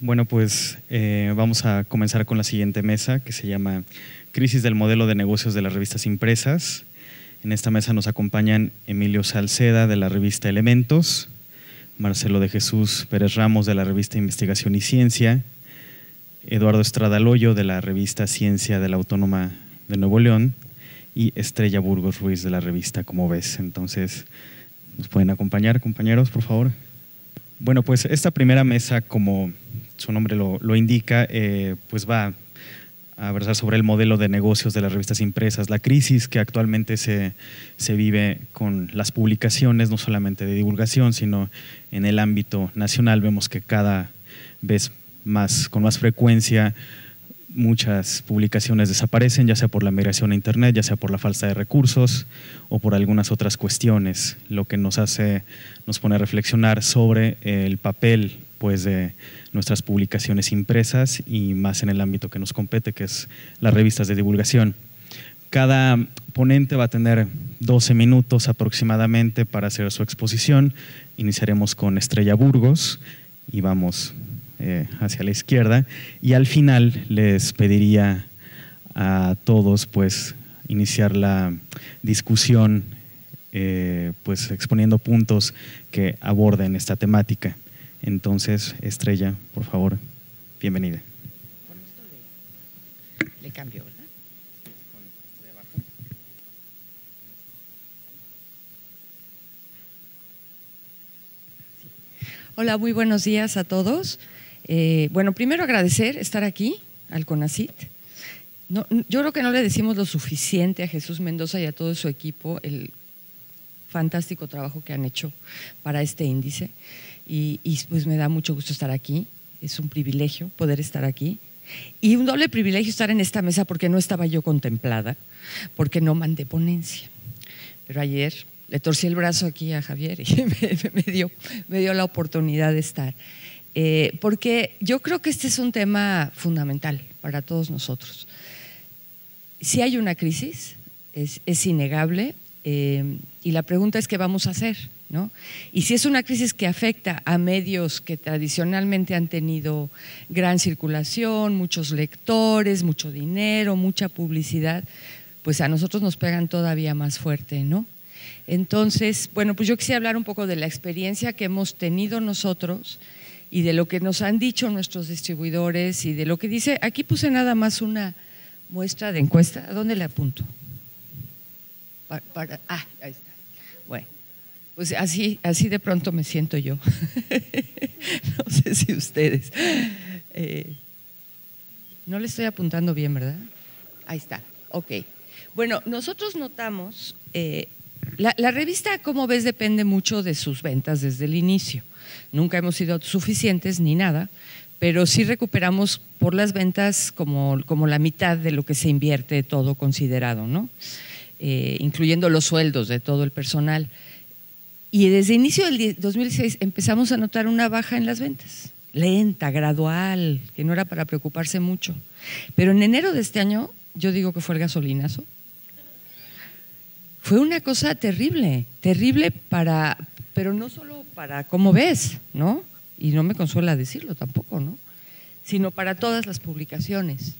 Bueno, pues vamos a comenzar con la siguiente mesa, que se llama Crisis del modelo de negocios de las revistas impresas. En esta mesa nos acompañan Emilio Salceda, de la revista Elementos, Marcelo de Jesús Pérez Ramos, de la revista Investigación y Ciencia, Eduardo Estrada Loyo, de la revista Ciencia de la Autónoma de Nuevo León, y Estrella Burgos Ruiz, de la revista Como Ves. Entonces, ¿nos pueden acompañar, compañeros, por favor? Bueno, pues esta primera mesa, como su nombre lo indica, pues va a versar sobre el modelo de negocios de las revistas impresas, la crisis que actualmente se vive con las publicaciones, no solamente de divulgación, sino en el ámbito nacional. Vemos que cada vez más, con más frecuencia, muchas publicaciones desaparecen, ya sea por la migración a Internet, ya sea por la falta de recursos o por algunas otras cuestiones, lo que nos pone a reflexionar sobre el papel, pues, de nuestras publicaciones impresas y más en el ámbito que nos compete, que es las revistas de divulgación. Cada ponente va a tener 12 minutos aproximadamente para hacer su exposición. Iniciaremos con Estrella Burgos y vamos hacia la izquierda, y al final les pediría a todos, pues, iniciar la discusión, pues exponiendo puntos que aborden esta temática. Entonces, Estrella, por favor, bienvenida. Con esto le cambio, ¿verdad? Hola, muy buenos días a todos. Bueno, primero agradecer estar aquí al CONACYT. Yo creo que no le decimos lo suficiente a Jesús Mendoza y a todo su equipo el fantástico trabajo que han hecho para este índice, y pues me da mucho gusto estar aquí. Es un privilegio poder estar aquí y un doble privilegio estar en esta mesa porque no estaba yo contemplada, porque no mandé ponencia, pero ayer le torcí el brazo aquí a Javier y me dio la oportunidad de estar. Porque yo creo que este es un tema fundamental para todos nosotros. Si hay una crisis, es innegable, y la pregunta es qué vamos a hacer, ¿no? Y si es una crisis que afecta a medios que tradicionalmente han tenido gran circulación, muchos lectores, mucho dinero, mucha publicidad, pues a nosotros nos pegan todavía más fuerte, ¿no? Entonces, bueno, pues yo quisiera hablar un poco de la experiencia que hemos tenido nosotros y de lo que nos han dicho nuestros distribuidores y de lo que dice. Aquí puse nada más una muestra de encuesta. ¿A dónde le apunto? Ahí está. Bueno, pues así de pronto me siento yo. No sé si ustedes. No le estoy apuntando bien, ¿verdad? Ahí está, ok. Bueno, nosotros notamos, la revista, como ves, depende mucho de sus ventas desde el inicio. Nunca hemos sido suficientes ni nada, pero sí recuperamos por las ventas como la mitad de lo que se invierte, todo considerado, ¿no? Incluyendo los sueldos de todo el personal. Y desde el inicio del 2016 empezamos a notar una baja en las ventas, lenta, gradual, que no era para preocuparse mucho. Pero en enero de este año, yo digo que fue el gasolinazo. Fue una cosa terrible, pero no solo para Cómo Ves, ¿no? Y no me consuela decirlo tampoco, ¿no? Sino para todas las publicaciones.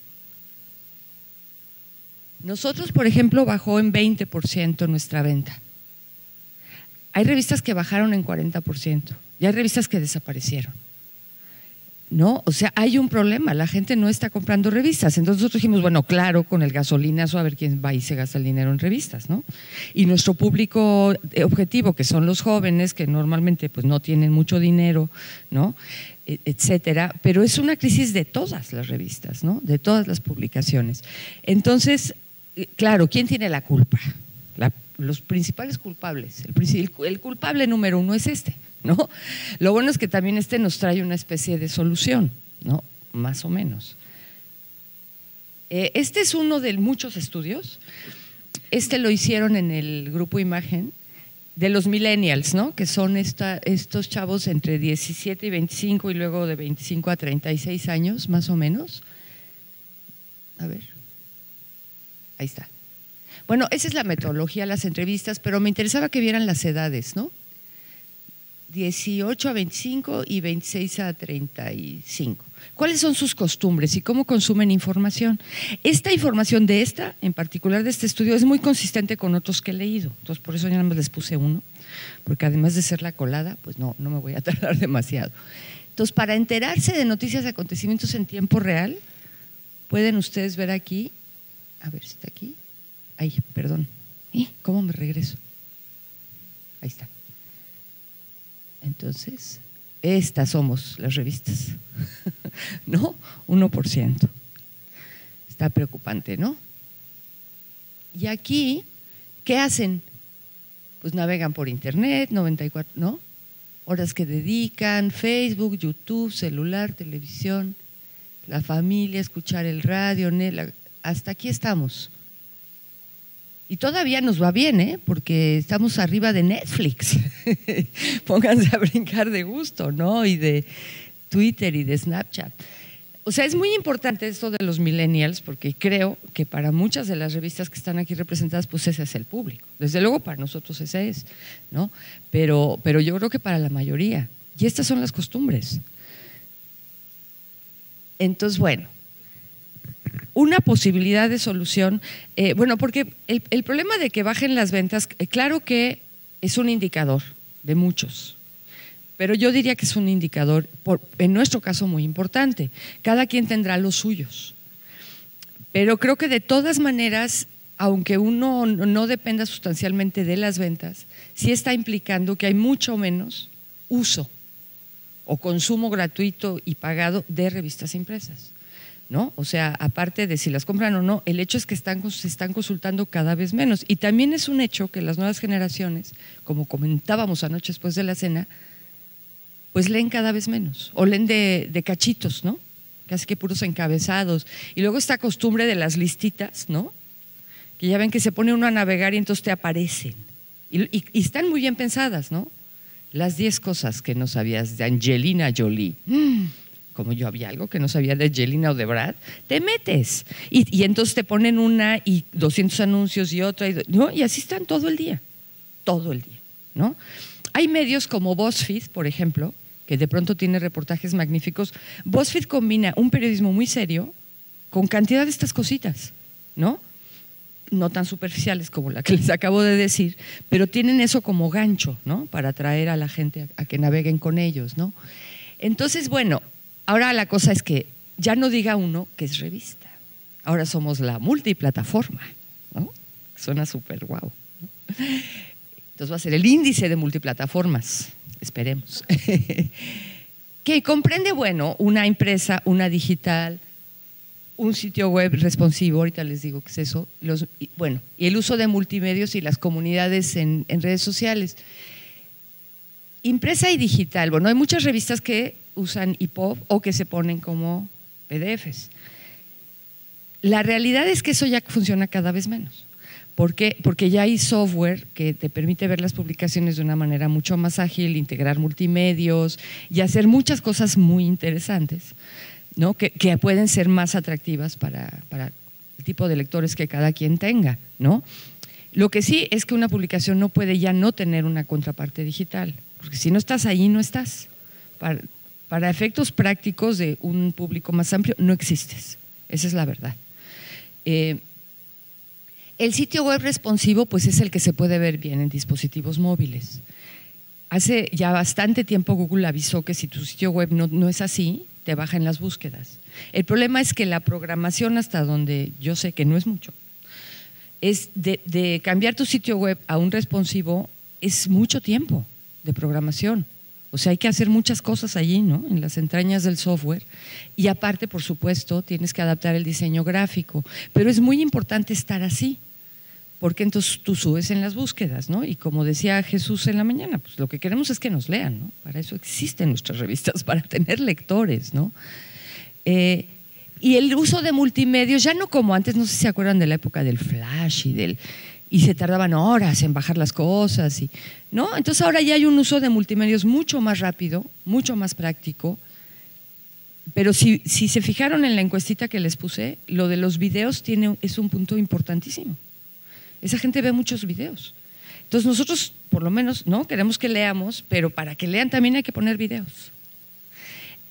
Nosotros, por ejemplo, bajó en 20% nuestra venta. Hay revistas que bajaron en 40% y hay revistas que desaparecieron, ¿no? O sea, hay un problema, la gente no está comprando revistas. Entonces nosotros dijimos, bueno, claro, con el gasolinazo a ver quién va y se gasta el dinero en revistas, ¿no? Y nuestro público objetivo, que son los jóvenes, que normalmente pues no tienen mucho dinero, ¿no? Etcétera, pero es una crisis de todas las revistas, ¿no? De todas las publicaciones. Entonces, claro, ¿quién tiene la culpa? Los principales culpables. El culpable número uno es este, ¿no? Lo bueno es que también nos trae una especie de solución, ¿no? Más o menos. Este es uno de muchos estudios. Lo hicieron en el grupo Imagen de los millennials, ¿no? Que son estos chavos entre 17 y 25 y luego de 25 a 36 años, más o menos. A ver, ahí está. Bueno, esa es la metodología, las entrevistas, pero me interesaba que vieran las edades, ¿no? 18 a 25 y 26 a 35. ¿Cuáles son sus costumbres y cómo consumen información? Esta información en particular de este estudio, es muy consistente con otros que he leído. Entonces, por eso ya nada más les puse uno, porque además de ser la colada, pues no me voy a tardar demasiado. Entonces, para enterarse de noticias y acontecimientos en tiempo real, pueden ustedes ver aquí, a ver si está aquí, ay, perdón, ¿cómo me regreso? Ahí está. Entonces, estas somos las revistas, ¿no? 1%. Está preocupante, ¿no? Y aquí, ¿qué hacen? Pues navegan por internet, 94, ¿no? Horas que dedican, Facebook, YouTube, celular, televisión, la familia, escuchar el radio, hasta aquí estamos. Y todavía nos va bien, porque estamos arriba de Netflix. Pónganse a brincar de gusto, ¿no? Y de Twitter y de Snapchat. O sea, es muy importante esto de los millennials, porque creo que para muchas de las revistas que están aquí representadas, pues ese es el público. Desde luego para nosotros ese es, ¿no? Pero yo creo que para la mayoría. Y estas son las costumbres. Entonces, bueno, una posibilidad de solución, porque el problema de que bajen las ventas, claro que es un indicador de muchos, pero yo diría que es un indicador, en nuestro caso, muy importante. Cada quien tendrá los suyos, pero creo que de todas maneras, aunque uno no dependa sustancialmente de las ventas, sí está implicando que hay mucho menos uso o consumo gratuito y pagado de revistas impresas, ¿no? O sea, aparte de si las compran o no, el hecho es que se están consultando cada vez menos. Y también es un hecho que las nuevas generaciones, como comentábamos anoche después de la cena, pues leen cada vez menos, o leen de cachitos, ¿no? Casi que puros encabezados. Y luego esta costumbre de las listitas, ¿no? Que ya ven que se pone uno a navegar y entonces te aparecen. Y están muy bien pensadas, ¿no? Las 10 cosas que no sabías de Angelina Jolie. Como yo había algo que no sabía de Angelina o de Brad, te metes. Y entonces te ponen una y 200 anuncios y otra, ¿no? Y así están todo el día, ¿no? Hay medios como BuzzFeed, por ejemplo, que de pronto tiene reportajes magníficos. BuzzFeed combina un periodismo muy serio con cantidad de estas cositas, ¿no? No tan superficiales como la que les acabo de decir, pero tienen eso como gancho, ¿no? Para atraer a la gente a que naveguen con ellos, ¿no? Entonces, bueno, ahora la cosa es que ya no diga uno que es revista. Ahora somos la multiplataforma, ¿no? Suena súper guau, ¿no? Entonces va a ser el índice de multiplataformas, esperemos. Que comprende, bueno, una impresa, una digital, un sitio web responsivo, ahorita les digo qué es eso, y el uso de multimedios y las comunidades en redes sociales. Impresa y digital, bueno, hay muchas revistas que usan EPUB o que se ponen como PDFs. La realidad es que eso ya funciona cada vez menos. ¿Por qué? Porque ya hay software que te permite ver las publicaciones de una manera mucho más ágil, integrar multimedios y hacer muchas cosas muy interesantes, ¿no? que pueden ser más atractivas para el tipo de lectores que cada quien tenga, ¿no? Lo que sí es que una publicación no puede ya no tener una contraparte digital, porque si no estás ahí, no estás. Para efectos prácticos de un público más amplio, no existes. Esa es la verdad. El sitio web responsivo, pues es el que se puede ver bien en dispositivos móviles. Hace ya bastante tiempo Google avisó que si tu sitio web no es así, te baja en las búsquedas. El problema es que la programación, hasta donde yo sé que no es mucho, es de cambiar tu sitio web a un responsivo, es mucho tiempo de programación. O sea, hay que hacer muchas cosas allí, ¿no? En las entrañas del software. Y aparte, por supuesto, tienes que adaptar el diseño gráfico. Pero es muy importante estar así, porque entonces tú subes en las búsquedas, ¿no? Y como decía Jesús en la mañana, pues lo que queremos es que nos lean, ¿no? Para eso existen nuestras revistas, para tener lectores, ¿no? Y el uso de multimedios, ya no como antes, no sé si se acuerdan de la época del flash y se tardaban horas en bajar las cosas, ¿no? Entonces ahora ya hay un uso de multimedios mucho más rápido, mucho más práctico, pero si se fijaron en la encuestita que les puse, lo de los videos es un punto importantísimo. Esa gente ve muchos videos. Entonces nosotros, por lo menos, ¿no? Queremos que leamos, pero para que lean también hay que poner videos.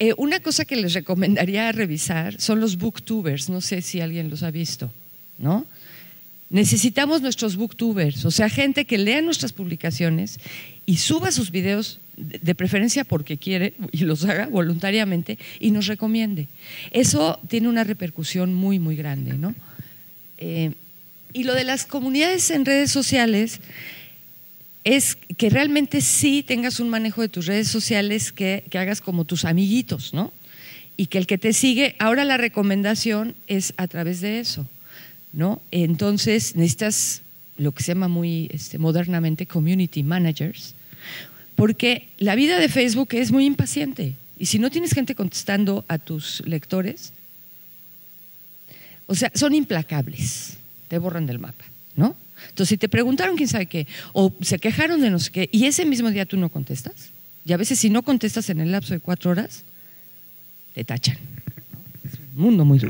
Una cosa que les recomendaría revisar son los booktubers, no sé si alguien los ha visto, ¿no? Necesitamos nuestros booktubers, o sea, gente que lea nuestras publicaciones y suba sus videos, de preferencia porque quiere, y los haga voluntariamente y nos recomiende. Eso tiene una repercusión muy, muy grande, ¿no? Y lo de las comunidades en redes sociales es que realmente sí tengas un manejo de tus redes sociales que hagas como tus amiguitos, ¿no? Y que el que te sigue, ahora la recomendación es a través de eso, ¿no? Entonces necesitas lo que se llama muy modernamente community managers, porque la vida de Facebook es muy impaciente y si no tienes gente contestando a tus lectores, o sea, son implacables, te borran del mapa, ¿no? Entonces, si te preguntaron quién sabe qué, o se quejaron de no sé qué, y ese mismo día tú no contestas, y a veces si no contestas en el lapso de 4 horas, te tachan. Es un mundo muy duro.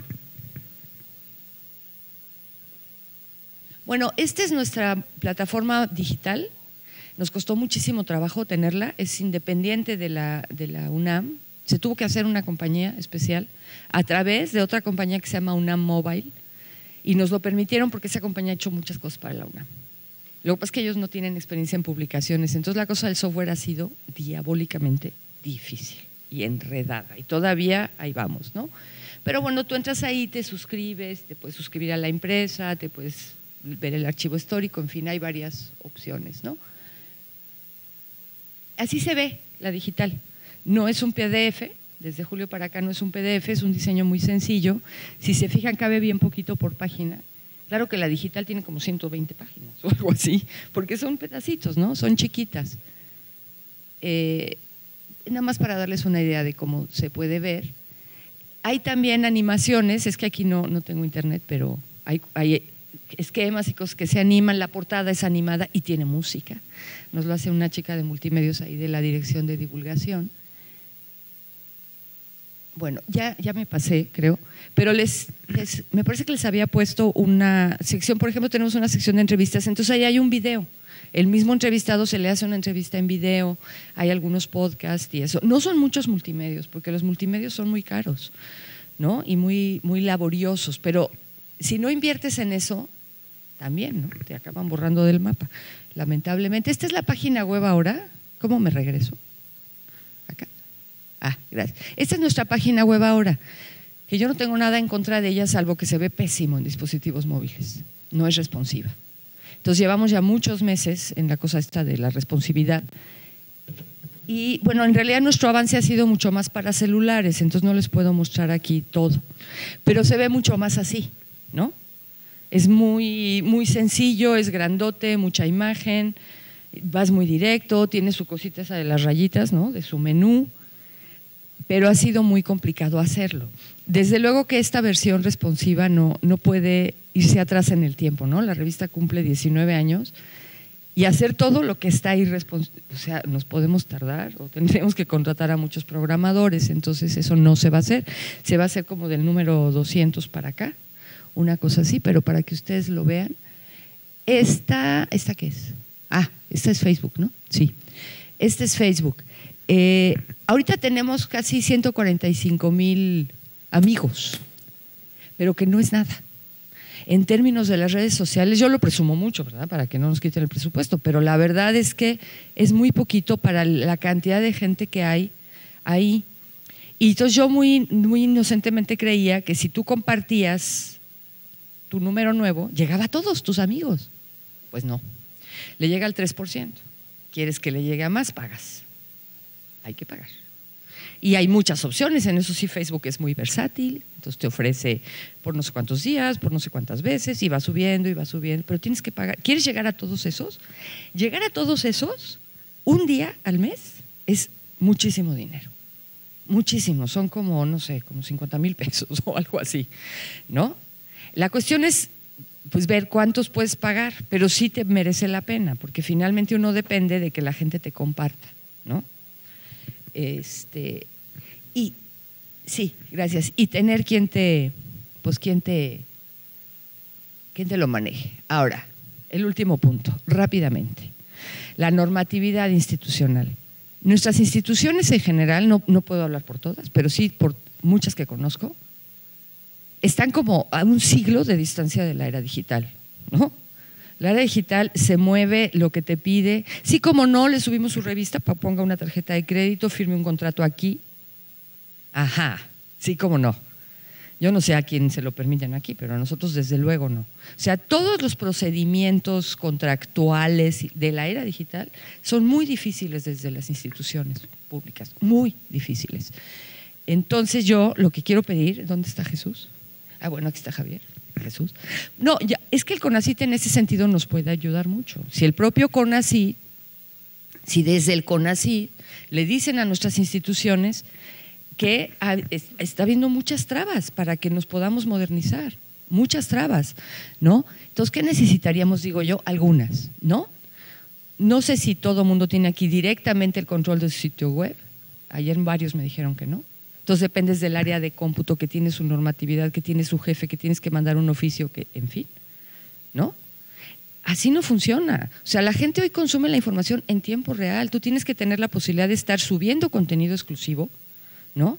Bueno, esta es nuestra plataforma digital. Nos costó muchísimo trabajo tenerla, es independiente de la UNAM. Se tuvo que hacer una compañía especial a través de otra compañía que se llama UNAM Mobile y nos lo permitieron porque esa compañía ha hecho muchas cosas para la UNAM. Lo que pasa es que ellos no tienen experiencia en publicaciones, entonces la cosa del software ha sido diabólicamente difícil y enredada y todavía ahí vamos, ¿no? Pero bueno, tú entras ahí, te suscribes, te puedes suscribir a la empresa, te puedes ver el archivo histórico, en fin, hay varias opciones, ¿no? Así se ve la digital. No es un PDF, desde julio para acá no es un PDF, es un diseño muy sencillo. Si se fijan, cabe bien poquito por página. Claro que la digital tiene como 120 páginas o algo así, porque son pedacitos, ¿no? Son chiquitas. Nada más para darles una idea de cómo se puede ver. Hay también animaciones, es que aquí no tengo internet, pero hay esquemas y cosas que se animan, la portada es animada y tiene música. Nos lo hace una chica de multimedios ahí de la dirección de divulgación. Bueno, ya me pasé, creo, pero me parece que les había puesto una sección, por ejemplo, tenemos una sección de entrevistas, entonces ahí hay un video. El mismo entrevistado se le hace una entrevista en video, hay algunos podcasts y eso. No son muchos multimedios, porque los multimedios son muy caros, ¿no? Y muy, muy laboriosos, pero si no inviertes en eso, también, ¿no? Te acaban borrando del mapa, lamentablemente. Esta es la página web ahora. ¿Cómo me regreso? Acá. Gracias. Esta es nuestra página web ahora, que yo no tengo nada en contra de ella, salvo que se ve pésimo en dispositivos móviles. No es responsiva. Entonces llevamos ya muchos meses en la cosa esta de la responsividad. Y bueno, en realidad nuestro avance ha sido mucho más para celulares, entonces no les puedo mostrar aquí todo. Pero se ve mucho más así, ¿no? Es muy, muy sencillo, es grandote, mucha imagen, vas muy directo, tiene su cosita esa de las rayitas, ¿no? De su menú, pero ha sido muy complicado hacerlo. Desde luego que esta versión responsiva no puede irse atrás en el tiempo, ¿no? La revista cumple 19 años y hacer todo lo que está ahí, o sea, nos podemos tardar o tendremos que contratar a muchos programadores, entonces eso no se va a hacer, se va a hacer como del número 200 para acá, una cosa así, pero para que ustedes lo vean. ¿Esta qué es? Esta es Facebook, ¿no? Sí, este es Facebook. Ahorita tenemos casi 145,000 amigos, pero que no es nada. En términos de las redes sociales, yo lo presumo mucho, ¿verdad? Para que no nos quiten el presupuesto, pero la verdad es que es muy poquito para la cantidad de gente que hay ahí. Y entonces yo muy, muy inocentemente creía que si tú compartías tu número nuevo, llegaba a todos tus amigos. Pues no, le llega al 3%. ¿Quieres que le llegue a más? Pagas. Hay que pagar. Y hay muchas opciones, en eso sí Facebook es muy versátil, entonces te ofrece por no sé cuántos días, por no sé cuántas veces, y va subiendo, pero tienes que pagar. ¿Quieres llegar a todos esos? Llegar a todos esos un día al mes es muchísimo dinero, muchísimo, son como, no sé, como 50,000 pesos o algo así, ¿no? La cuestión es pues ver cuántos puedes pagar, pero sí te merece la pena, porque finalmente uno depende de que la gente te comparta, ¿no? Y sí, gracias. Y tener quien te lo maneje. Ahora, el último punto, rápidamente. La normatividad institucional. Nuestras instituciones en general, no puedo hablar por todas, pero sí por muchas que conozco, están como a un siglo de distancia de la era digital, ¿no? La era digital se mueve lo que te pide. Sí, como no, le subimos su revista, ponga una tarjeta de crédito, firme un contrato aquí. Ajá, sí, como no. Yo no sé a quién se lo permiten aquí, pero a nosotros desde luego no. O sea, todos los procedimientos contractuales de la era digital son muy difíciles desde las instituciones públicas, muy difíciles. Entonces yo lo que quiero pedir, ¿dónde está Jesús? Ah, bueno, aquí está Javier, Jesús. No, ya, es que el CONACYT en ese sentido nos puede ayudar mucho. Si el propio CONACYT, si desde el CONACYT le dicen a nuestras instituciones que está habiendo muchas trabas para que nos podamos modernizar, muchas trabas, ¿no? Entonces, ¿qué necesitaríamos? Digo yo, algunas, ¿no? No sé si todo el mundo tiene aquí directamente el control de su sitio web. Ayer varios me dijeron que no. Entonces dependes del área de cómputo que tiene su normatividad, que tiene su jefe, que tienes que mandar un oficio, que, en fin, ¿no? Así no funciona. O sea, la gente hoy consume la información en tiempo real. Tú tienes que tener la posibilidad de estar subiendo contenido exclusivo, ¿no?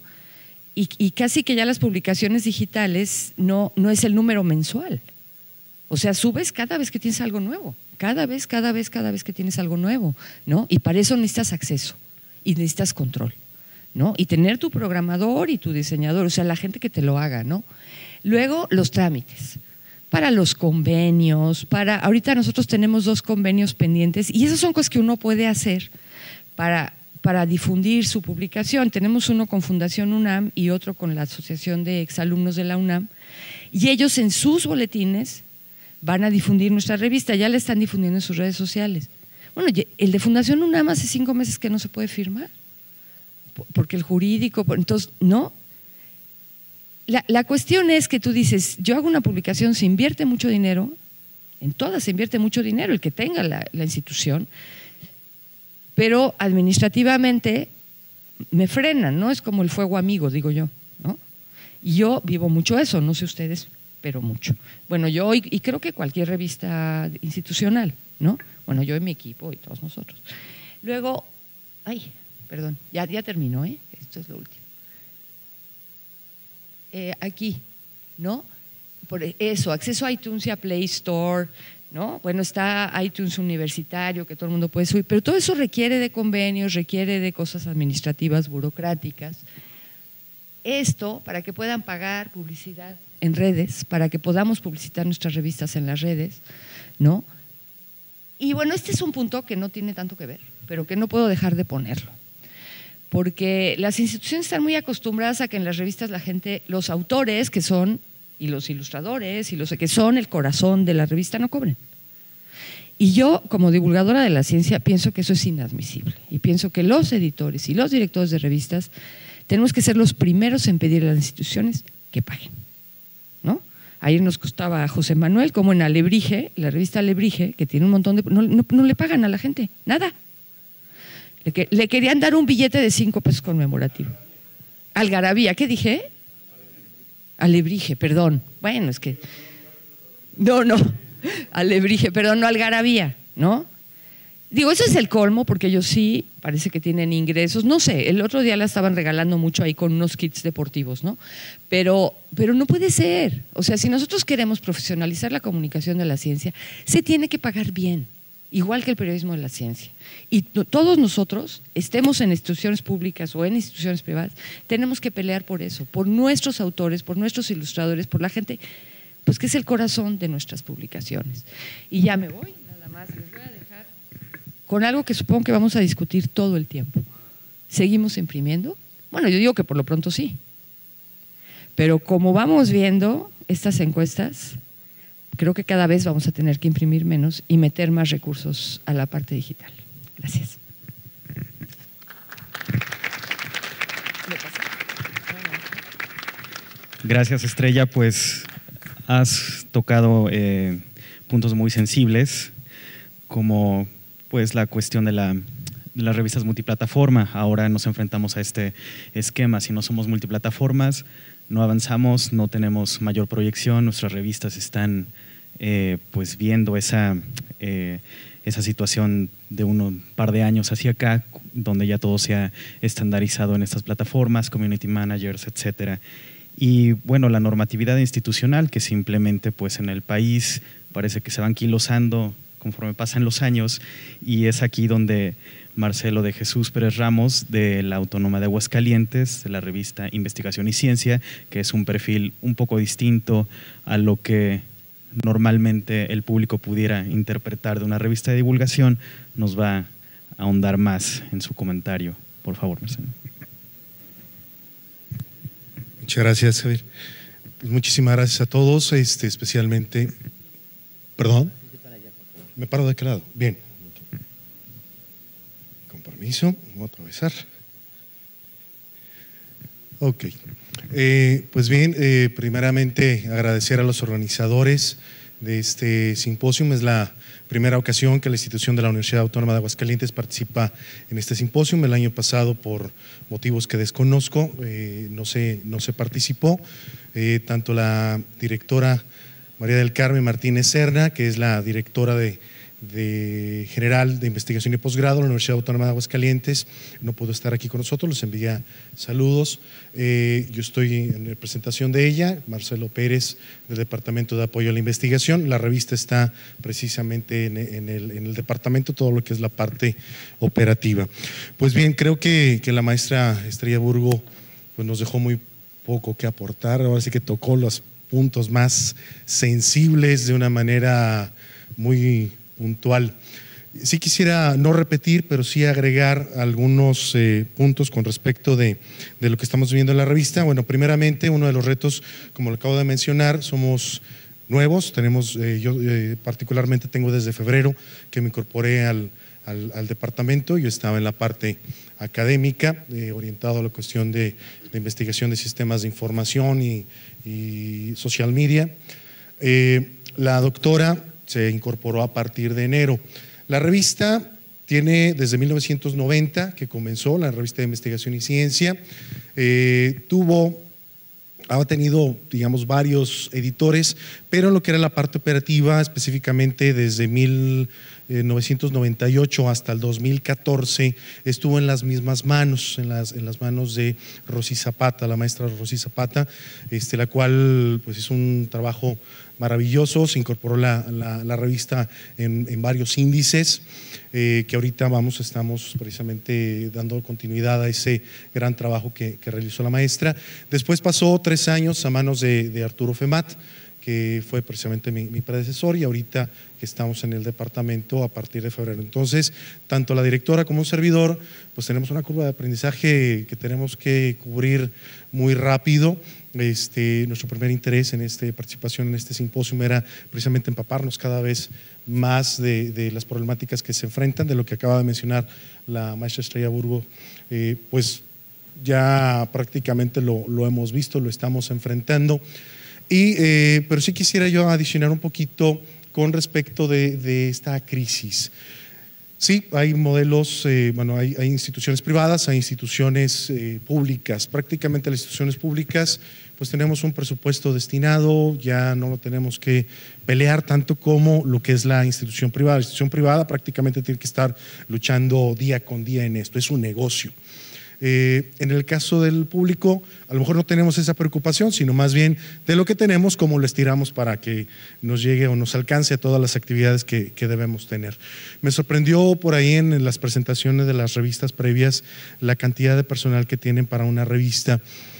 Y casi que ya las publicaciones digitales no es el número mensual. O sea, subes cada vez que tienes algo nuevo. Cada vez que tienes algo nuevo, ¿no? Y para eso necesitas acceso y necesitas control, ¿no? Y tener tu programador y tu diseñador, o sea, la gente que te lo haga, ¿no? Luego, los trámites para los convenios, ahorita nosotros tenemos 2 convenios pendientes y esas son cosas que uno puede hacer para difundir su publicación. Tenemos uno con Fundación UNAM y otro con la Asociación de Exalumnos de la UNAM y ellos en sus boletines van a difundir nuestra revista, ya la están difundiendo en sus redes sociales. Bueno, el de Fundación UNAM hace 5 meses que no se puede firmar, porque el jurídico, entonces, no. La cuestión es que tú dices, yo hago una publicación, se invierte mucho dinero, en todas se invierte mucho dinero, el que tenga la institución, pero administrativamente me frenan, ¿no? Es como el fuego amigo, digo yo, ¿no? Y yo vivo mucho eso, no sé ustedes, pero mucho. Bueno, yo y creo que cualquier revista institucional, ¿no? Bueno, yo y mi equipo y todos nosotros. Luego, perdón, ya terminó, esto es lo último. Aquí, ¿no? Por eso, acceso a iTunes y a Play Store, ¿no? Bueno, está iTunes universitario que todo el mundo puede subir, pero todo eso requiere de convenios, requiere de cosas administrativas, burocráticas. Esto para que puedan pagar publicidad en redes, para que podamos publicitar nuestras revistas en las redes, ¿no? Y bueno, este es un punto que no tiene tanto que ver, pero que no puedo dejar de ponerlo, porque las instituciones están muy acostumbradas a que en las revistas la gente, los autores que son, y los ilustradores, y los que son el corazón de la revista no cobren. Y yo, como divulgadora de la ciencia, pienso que eso es inadmisible, y pienso que los editores y los directores de revistas tenemos que ser los primeros en pedir a las instituciones que paguen, ¿no? Ayer nos costaba a José Manuel, como en Alebrije, la revista Alebrije, que tiene un montón de… No le pagan a la gente, nada. Le querían dar un billete de 5 pesos conmemorativo. Algarabía, ¿qué dije? Alebrije, perdón. Bueno, es que… No, Alebrije, perdón, no Algarabía, ¿no? Digo, eso es el colmo, porque ellos sí parece que tienen ingresos. No sé, el otro día la estaban regalando mucho ahí con unos kits deportivos, ¿no? Pero no puede ser. O sea, si nosotros queremos profesionalizar la comunicación de la ciencia, se tiene que pagar bien, igual que el periodismo de la ciencia. Y todos nosotros, estemos en instituciones públicas o en instituciones privadas, tenemos que pelear por eso, por nuestros autores, por nuestros ilustradores, por la gente, pues que es el corazón de nuestras publicaciones. Y ya me voy, nada más, les voy a dejar con algo que supongo que vamos a discutir todo el tiempo. ¿Seguimos imprimiendo? Bueno, yo digo que por lo pronto sí. Pero como vamos viendo estas encuestas, creo que cada vez vamos a tener que imprimir menos y meter más recursos a la parte digital. Gracias. Gracias, Estrella. Pues has tocado puntos muy sensibles, como pues la cuestión de las revistas multiplataforma. Ahora nos enfrentamos a este esquema. Si no somos multiplataformas, no avanzamos, no tenemos mayor proyección, nuestras revistas están pues viendo esa situación de un par de años hacia acá, donde ya todo se ha estandarizado en estas plataformas, community managers, etcétera. Y bueno, la normatividad institucional que simplemente pues en el país parece que se va anquilosando conforme pasan los años, y es aquí donde Marcelo de Jesús Pérez Ramos, de la Autónoma de Aguascalientes, de la revista Investigación y Ciencia, que es un perfil un poco distinto a lo que normalmente el público pudiera interpretar de una revista de divulgación, nos va a ahondar más en su comentario. Por favor, Marcelo. Muchas gracias, Javier. Pues muchísimas gracias a todos, especialmente… ¿Perdón? ¿Me paro de aquel lado? Bien. Con permiso, voy a atravesar. Ok. Pues bien, primeramente agradecer a los organizadores de este simposio. Es la primera ocasión que la institución de la Universidad Autónoma de Aguascalientes participa en este simposio. El año pasado, por motivos que desconozco, no se participó. Tanto la directora María del Carmen Martínez Serna, que es la directora de General de Investigación y Posgrado de la Universidad Autónoma de Aguascalientes, no pudo estar aquí con nosotros, les envía saludos. Yo estoy en representación de ella, Marcelo Pérez, del Departamento de Apoyo a la Investigación. La revista está precisamente en el departamento, todo lo que es la parte operativa. Pues bien, creo que la maestra Estrella Burgo pues nos dejó muy poco que aportar, ahora sí que tocó los puntos más sensibles de una manera muy puntual. Sí quisiera no repetir, pero sí agregar algunos puntos con respecto de lo que estamos viendo en la revista. Bueno, primeramente, uno de los retos, como lo acabo de mencionar, somos nuevos. Yo particularmente tengo desde febrero que me incorporé al departamento. Yo estaba en la parte académica, orientado a la cuestión de investigación de sistemas de información y social media. La doctora se incorporó a partir de enero. La revista tiene desde 1990 que comenzó, la revista de Investigación y Ciencia. Ha tenido, digamos, varios editores, pero en lo que era la parte operativa, específicamente desde 1998 hasta el 2014, estuvo en las mismas manos, en las manos de Rosy Zapata, la maestra Rosy Zapata, la cual pues hizo un trabajo maravilloso. Se incorporó la revista en varios índices, que ahorita estamos precisamente dando continuidad a ese gran trabajo que realizó la maestra. Después pasó 3 años a manos de Arturo Femat, que fue precisamente mi predecesor, y ahorita que estamos en el departamento a partir de febrero. Entonces, tanto la directora como un servidor, pues tenemos una curva de aprendizaje que tenemos que cubrir muy rápido. Nuestro primer interés en participación en este simposio era precisamente empaparnos cada vez más de las problemáticas que se enfrentan, de lo que acaba de mencionar la maestra Estrella Burgo. Pues ya prácticamente lo hemos visto, lo estamos enfrentando. Pero sí quisiera yo adicionar un poquito con respecto de esta crisis. Sí, hay modelos, hay instituciones privadas, hay instituciones públicas. Prácticamente las instituciones públicas pues tenemos un presupuesto destinado, ya no lo tenemos que pelear tanto como lo que es la institución privada. La institución privada prácticamente tiene que estar luchando día con día en esto, es un negocio. En el caso del público, a lo mejor no tenemos esa preocupación, sino más bien de lo que tenemos, cómo lo estiramos para que nos llegue o nos alcance a todas las actividades que debemos tener. Me sorprendió por ahí en las presentaciones de las revistas previas la cantidad de personal que tienen para una revista.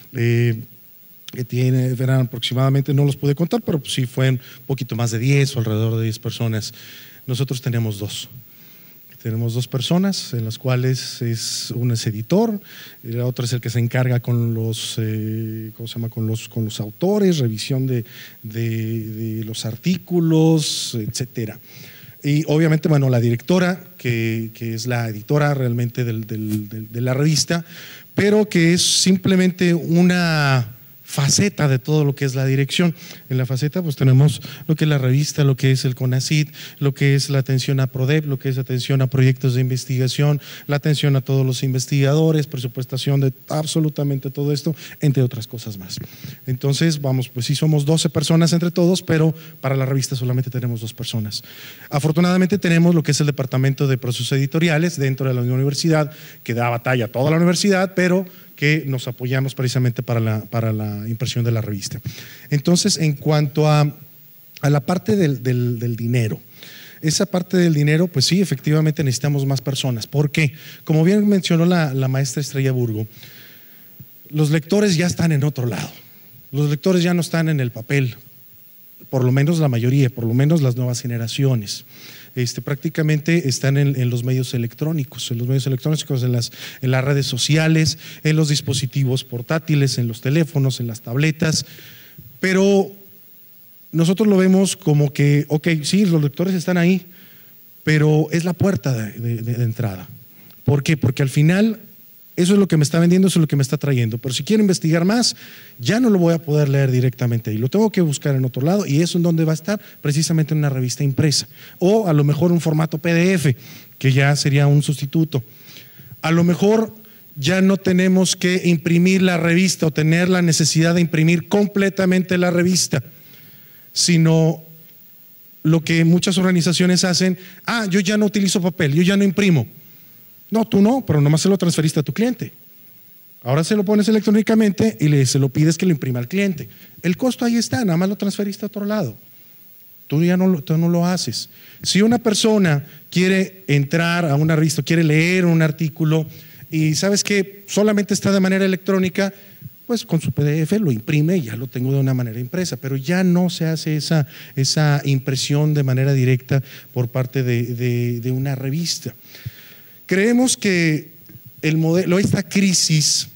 Eran aproximadamente, no los pude contar, pero sí fue un poquito más de 10 o alrededor de 10 personas. Nosotros tenemos 2. Tenemos 2 personas, en las cuales uno es editor, y la otra es el que se encarga con los autores, revisión de los artículos, etcétera. Y obviamente, la directora, que es la editora realmente de la revista, pero que es simplemente una faceta de todo lo que es la dirección. En la faceta pues tenemos lo que es la revista, lo que es el CONACYT, lo que es la atención a PRODEP, lo que es atención a proyectos de investigación, la atención a todos los investigadores, presupuestación de absolutamente todo esto, entre otras cosas más. Entonces, vamos, pues sí somos 12 personas entre todos, pero para la revista solamente tenemos 2 personas. Afortunadamente tenemos lo que es el departamento de procesos editoriales dentro de la universidad, que da batalla a toda la universidad, pero que nos apoyamos precisamente para la impresión de la revista. Entonces, en cuanto a la parte del dinero, esa parte del dinero, pues sí, efectivamente necesitamos más personas. ¿Por qué? Como bien mencionó la maestra Estrella Burgo, los lectores ya están en otro lado. Los lectores ya no están en el papel, por lo menos la mayoría, por lo menos las nuevas generaciones. Prácticamente están en los medios electrónicos, en las redes sociales, en los dispositivos portátiles, en los teléfonos, en las tabletas, pero nosotros lo vemos como que, ok, sí, los lectores están ahí, pero es la puerta de entrada. ¿Por qué? Porque al final eso es lo que me está vendiendo, eso es lo que me está trayendo. Pero si quiero investigar más, ya no lo voy a poder leer directamente ahí. Lo tengo que buscar en otro lado y eso en donde va a estar precisamente en una revista impresa. O a lo mejor un formato PDF, que ya sería un sustituto. A lo mejor ya no tenemos que imprimir la revista o tener la necesidad de imprimir completamente la revista, sino lo que muchas organizaciones hacen, yo ya no utilizo papel, yo ya no imprimo. No, tú no, pero nomás se lo transferiste a tu cliente. Ahora se lo pones electrónicamente y se lo pides que lo imprima al cliente. El costo ahí está, nada más lo transferiste a otro lado. Tú no lo haces. Si una persona quiere entrar a una revista, quiere leer un artículo y sabes que solamente está de manera electrónica, pues con su PDF lo imprime y ya lo tengo de una manera impresa, pero ya no se hace esa impresión de manera directa por parte de una revista. Creemos que el modelo, esta crisis,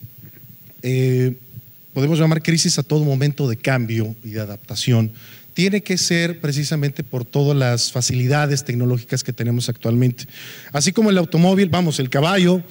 podemos llamar crisis a todo momento de cambio y de adaptación, tiene que ser precisamente por todas las facilidades tecnológicas que tenemos actualmente. Así como el automóvil, el caballo,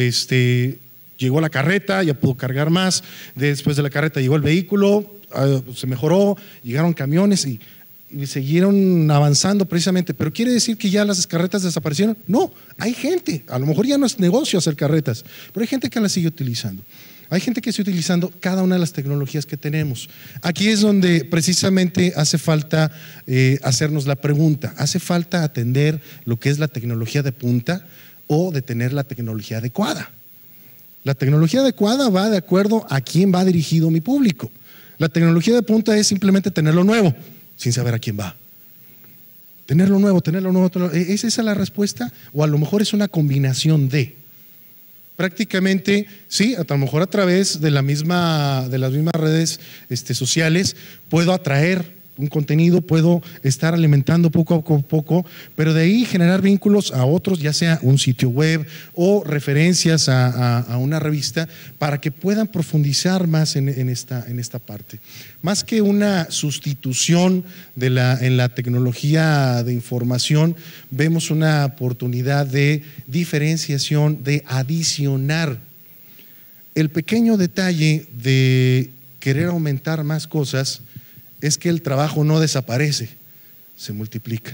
llegó la carreta, ya pudo cargar más, después de la carreta llegó el vehículo, se mejoró, llegaron camiones y siguieron avanzando precisamente, pero ¿quiere decir que ya las carretas desaparecieron? No, hay gente, a lo mejor ya no es negocio hacer carretas, pero hay gente que las sigue utilizando. Hay gente que sigue utilizando cada una de las tecnologías que tenemos. Aquí es donde precisamente hace falta hacernos la pregunta, ¿hace falta atender lo que es la tecnología de punta o de tener la tecnología adecuada? La tecnología adecuada va de acuerdo a quién va dirigido mi público. La tecnología de punta es simplemente tenerlo nuevo, sin saber a quién va. Tenerlo nuevo. ¿Es esa la respuesta? O a lo mejor es una combinación de. Prácticamente, sí, a lo mejor a través de las mismas redes sociales puedo atraer un contenido, puedo estar alimentando poco a poco, pero de ahí generar vínculos a otros, ya sea un sitio web o referencias a una revista para que puedan profundizar más en esta parte. Más que una sustitución en la tecnología de información, vemos una oportunidad de diferenciación, de adicionar. El pequeño detalle de querer aumentar más cosas es que el trabajo no desaparece, se multiplica.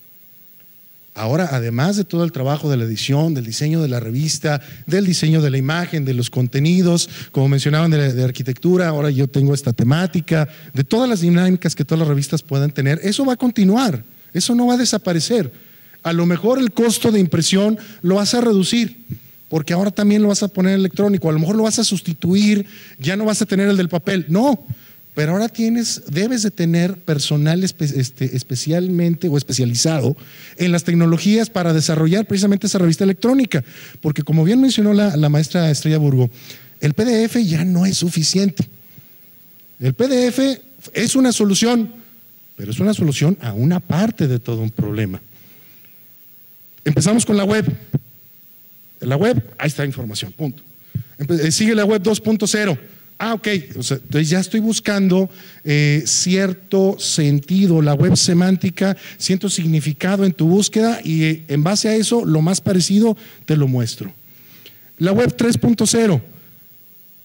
Ahora, además de todo el trabajo de la edición, del diseño de la revista, del diseño de la imagen, de los contenidos, como mencionaban de arquitectura, ahora yo tengo esta temática, de todas las dinámicas que todas las revistas puedan tener, eso va a continuar, eso no va a desaparecer. A lo mejor el costo de impresión lo vas a reducir, porque ahora también lo vas a poner electrónico, a lo mejor lo vas a sustituir, ya no vas a tener el del papel, no. Pero ahora debes de tener personal especialmente o especializado en las tecnologías para desarrollar precisamente esa revista electrónica, porque como bien mencionó la maestra Estrella Burgo, el PDF ya no es suficiente. El PDF es una solución, pero es una solución a una parte de todo un problema. Empezamos con la web. En la web, ahí está la información, punto. Sigue la web 2.0. Ok, entonces ya estoy buscando cierto sentido, la web semántica, siento significado en tu búsqueda y en base a eso, lo más parecido te lo muestro. La web 3.0,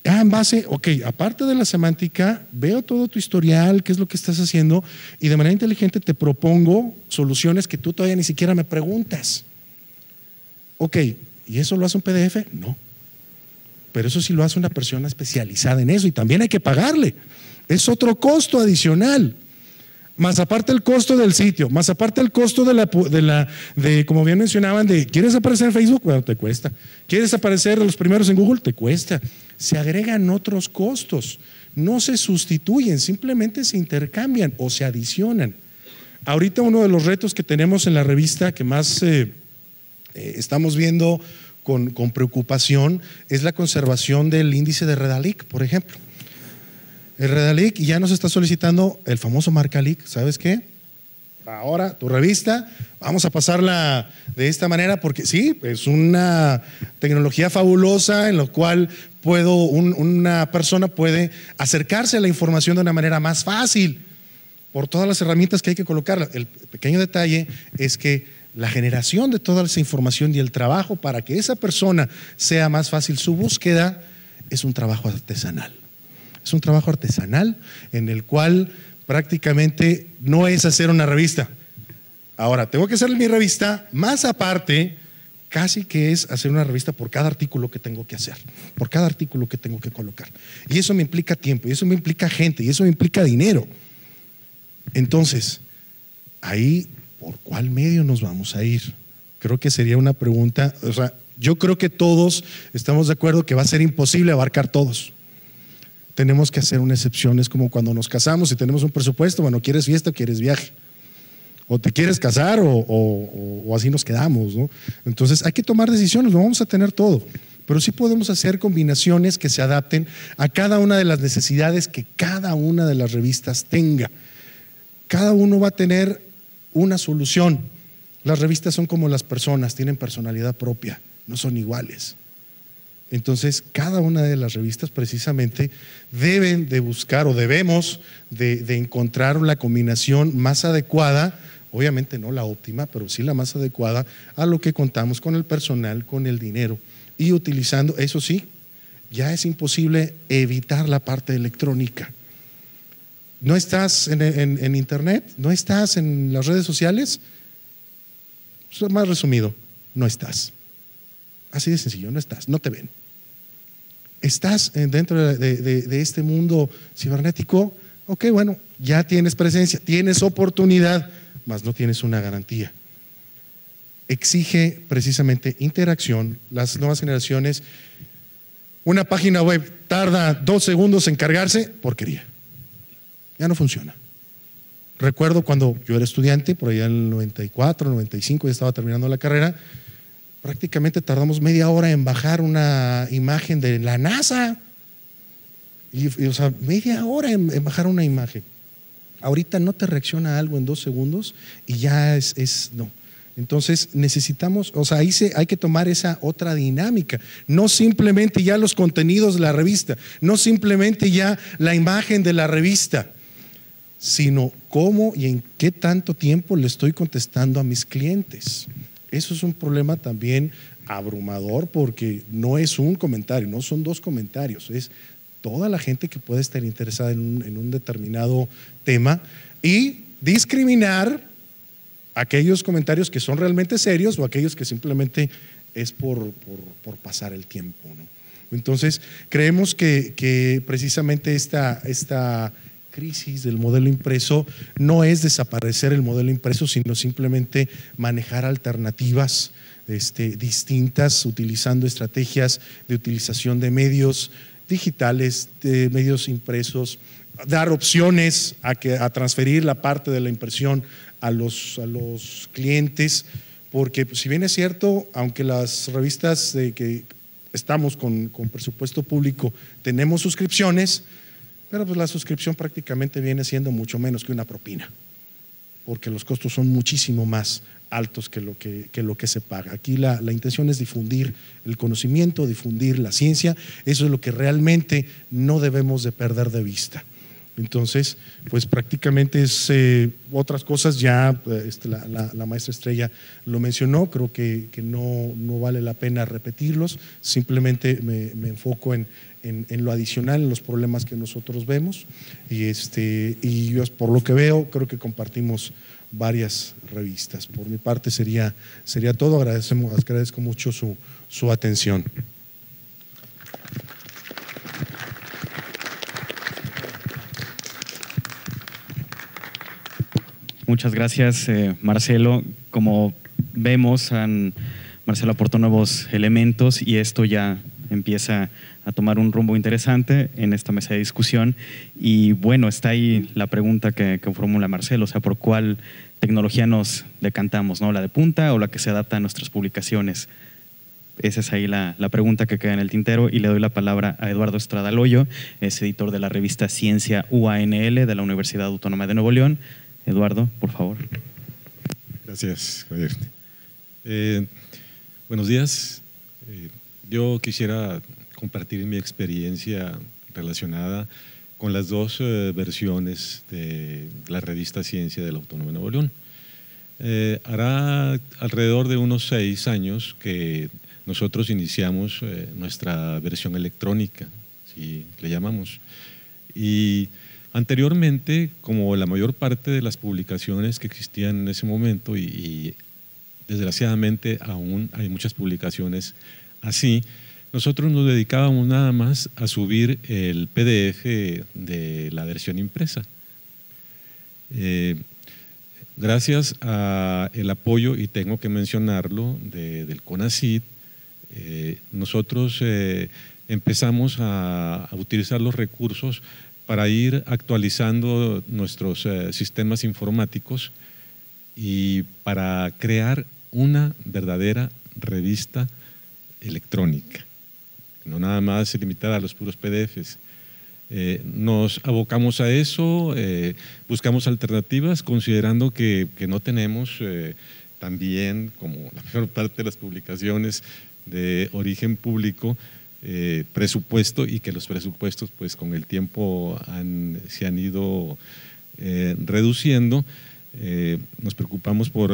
En base, ok, aparte de la semántica, veo todo tu historial, qué es lo que estás haciendo y de manera inteligente te propongo soluciones que tú todavía ni siquiera me preguntas. Ok, ¿y eso lo hace un PDF? No. Pero eso sí lo hace una persona especializada en eso y también hay que pagarle. Es otro costo adicional. Más aparte el costo del sitio, más aparte el costo de como bien mencionaban, ¿quieres aparecer en Facebook? Bueno, te cuesta. ¿Quieres aparecer los primeros en Google? Te cuesta. Se agregan otros costos, no se sustituyen, simplemente se intercambian o se adicionan. Ahorita uno de los retos que tenemos en la revista que más estamos viendo con preocupación es la conservación del índice de Redalic, por ejemplo. El Redalic ya nos está solicitando el famoso Marcalic. ¿Sabes qué? Ahora tu revista, vamos a pasarla de esta manera porque sí, es una tecnología fabulosa en la cual una persona puede acercarse a la información de una manera más fácil por todas las herramientas que hay que colocar. El pequeño detalle es que la generación de toda esa información y el trabajo para que esa persona sea más fácil su búsqueda es un trabajo artesanal. Es un trabajo artesanal en el cual prácticamente no es hacer una revista. Ahora, tengo que hacer mi revista, más aparte, casi que es hacer una revista por cada artículo que tengo que hacer, por cada artículo que tengo que colocar. Y eso me implica tiempo, y eso me implica gente, y eso me implica dinero. Entonces, ahí, ¿por cuál medio nos vamos a ir? Creo que sería una pregunta, o sea, yo creo que todos estamos de acuerdo que va a ser imposible abarcar todos. Tenemos que hacer una excepción, es como cuando nos casamos y tenemos un presupuesto, bueno, ¿quieres fiesta o quieres viaje? O te quieres casar o así nos quedamos, ¿no? Entonces hay que tomar decisiones, no vamos a tener todo, pero sí podemos hacer combinaciones que se adapten a cada una de las necesidades que cada una de las revistas tenga. Cada uno va a tener una solución. Las revistas son como las personas, tienen personalidad propia, no son iguales. Entonces, cada una de las revistas precisamente deben de buscar o debemos de encontrar la combinación más adecuada, obviamente no la óptima, pero sí la más adecuada a lo que contamos con el personal, con el dinero y utilizando, eso sí, ya es imposible evitar la parte electrónica. ¿No estás en internet? ¿No estás en las redes sociales? Más resumido, no estás. Así de sencillo, no estás, no te ven. ¿Estás dentro de este mundo cibernético? Ok, bueno, ya tienes presencia, tienes oportunidad, mas no tienes una garantía. Exige precisamente interacción. Las nuevas generaciones, una página web tarda 2 segundos en cargarse, porquería. Ya no funciona. Recuerdo cuando yo era estudiante, por allá en el 94, 95, ya estaba terminando la carrera, prácticamente tardamos media hora en bajar una imagen de la NASA. O sea, media hora en bajar una imagen. Ahorita no te reacciona algo en 2 segundos y ya no. Entonces necesitamos, o sea, hay que tomar esa otra dinámica. No simplemente ya los contenidos de la revista, no simplemente ya la imagen de la revista, sino cómo y en qué tanto tiempo le estoy contestando a mis clientes. Eso es un problema también abrumador porque no es un comentario, no son 2 comentarios, es toda la gente que puede estar interesada en un determinado tema y discriminar aquellos comentarios que son realmente serios o aquellos que simplemente es por pasar el tiempo, ¿no? Entonces, creemos que precisamente esta crisis del modelo impreso no es desaparecer el modelo impreso, sino simplemente manejar alternativas distintas, utilizando estrategias de utilización de medios digitales, de medios impresos, dar opciones a transferir la parte de la impresión a los clientes, porque pues, si bien es cierto, aunque las revistas que estamos con presupuesto público tenemos suscripciones, pero pues la suscripción prácticamente viene siendo mucho menos que una propina, porque los costos son muchísimo más altos que lo que se paga. Aquí la intención es difundir el conocimiento, difundir la ciencia, eso es lo que realmente no debemos de perder de vista. Entonces, pues prácticamente es otras cosas, ya la maestra Estrella lo mencionó, creo que no vale la pena repetirlos, simplemente me enfoco en lo adicional, en los problemas que nosotros vemos y yo, por lo que veo, creo que compartimos varias revistas. Por mi parte sería todo, agradezco mucho su atención. Muchas gracias, Marcelo. Como vemos, Marcelo aportó nuevos elementos y esto ya empieza a tomar un rumbo interesante en esta mesa de discusión. Y bueno, está ahí la pregunta que formula Marcelo, o sea, ¿por cuál tecnología nos decantamos, ¿no? ¿La de punta o la que se adapta a nuestras publicaciones? Esa es ahí la pregunta que queda en el tintero y le doy la palabra a Eduardo Estrada Loyo, es editor de la revista Ciencia UANL de la Universidad Autónoma de Nuevo León. Eduardo, por favor. Gracias, Javier. Buenos días. Yo quisiera compartir mi experiencia relacionada con las dos versiones de la revista Ciencia de la Autónoma de Nuevo León. Hará alrededor de unos 6 años que nosotros iniciamos nuestra versión electrónica, si le llamamos. Y anteriormente, como la mayor parte de las publicaciones que existían en ese momento y desgraciadamente aún hay muchas publicaciones así, nosotros nos dedicábamos nada más a subir el PDF de la versión impresa. Gracias al apoyo, y tengo que mencionarlo, del CONACYT, nosotros empezamos a utilizar los recursos para ir actualizando nuestros sistemas informáticos y para crear una verdadera revista electrónica, no nada más limitada a los puros PDFs. Nos abocamos a eso, buscamos alternativas, considerando que no tenemos también, como la mayor parte de las publicaciones de origen público, presupuesto, y que los presupuestos pues con el tiempo se han ido reduciendo. Nos preocupamos por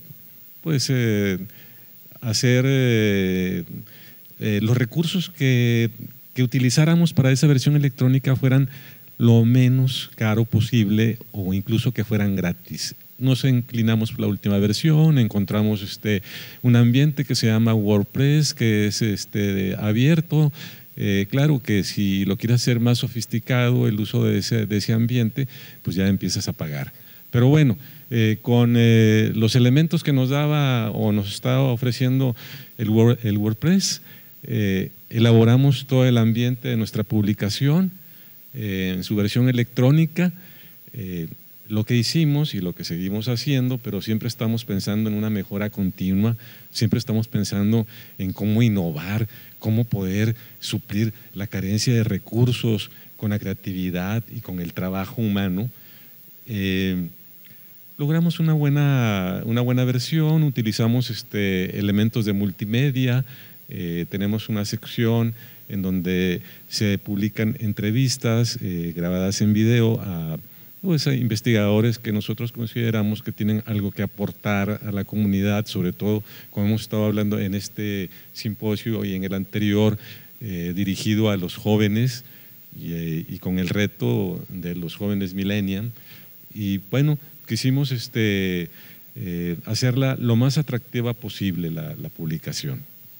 hacer los recursos que utilizáramos para esa versión electrónica fueran lo menos caro posible o incluso que fueran gratis. Nos inclinamos por la última versión, encontramos un ambiente que se llama WordPress, que es abierto. Claro que si lo quieres hacer más sofisticado, el uso de ese ambiente, pues ya empiezas a pagar. Pero bueno, con los elementos que nos daba o nos estaba ofreciendo el WordPress, elaboramos todo el ambiente de nuestra publicación en su versión electrónica. Lo que hicimos y lo que seguimos haciendo, pero siempre estamos pensando en una mejora continua, siempre estamos pensando en cómo innovar, cómo poder suplir la carencia de recursos con la creatividad y con el trabajo humano. Logramos una buena versión, utilizamos elementos de multimedia, tenemos una sección en donde se publican entrevistas grabadas en video a investigadores que nosotros consideramos que tienen algo que aportar a la comunidad, sobre todo como hemos estado hablando en este simposio y en el anterior, dirigido a los jóvenes y con el reto de los jóvenes millennials. Y bueno, quisimos hacerla lo más atractiva posible la publicación.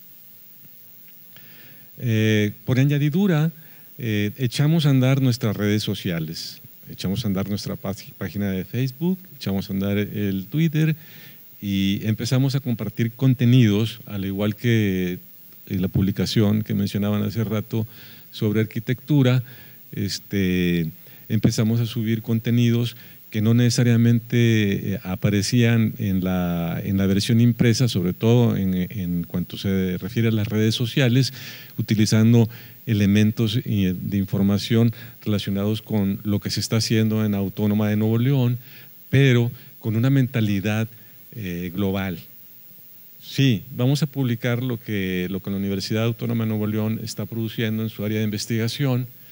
Por añadidura, echamos a andar nuestras redes sociales. Echamos a andar nuestra página de Facebook, echamos a andar el Twitter y empezamos a compartir contenidos, al igual que la publicación que mencionaban hace rato sobre arquitectura. Empezamos a subir contenidos que no necesariamente aparecían en la versión impresa, sobre todo en cuanto se refiere a las redes sociales, utilizando elementos de información relacionados con lo que se está haciendo en Autónoma de Nuevo León, pero con una mentalidad global. Sí, vamos a publicar lo que la Universidad Autónoma de Nuevo León está produciendo en su área de investigación,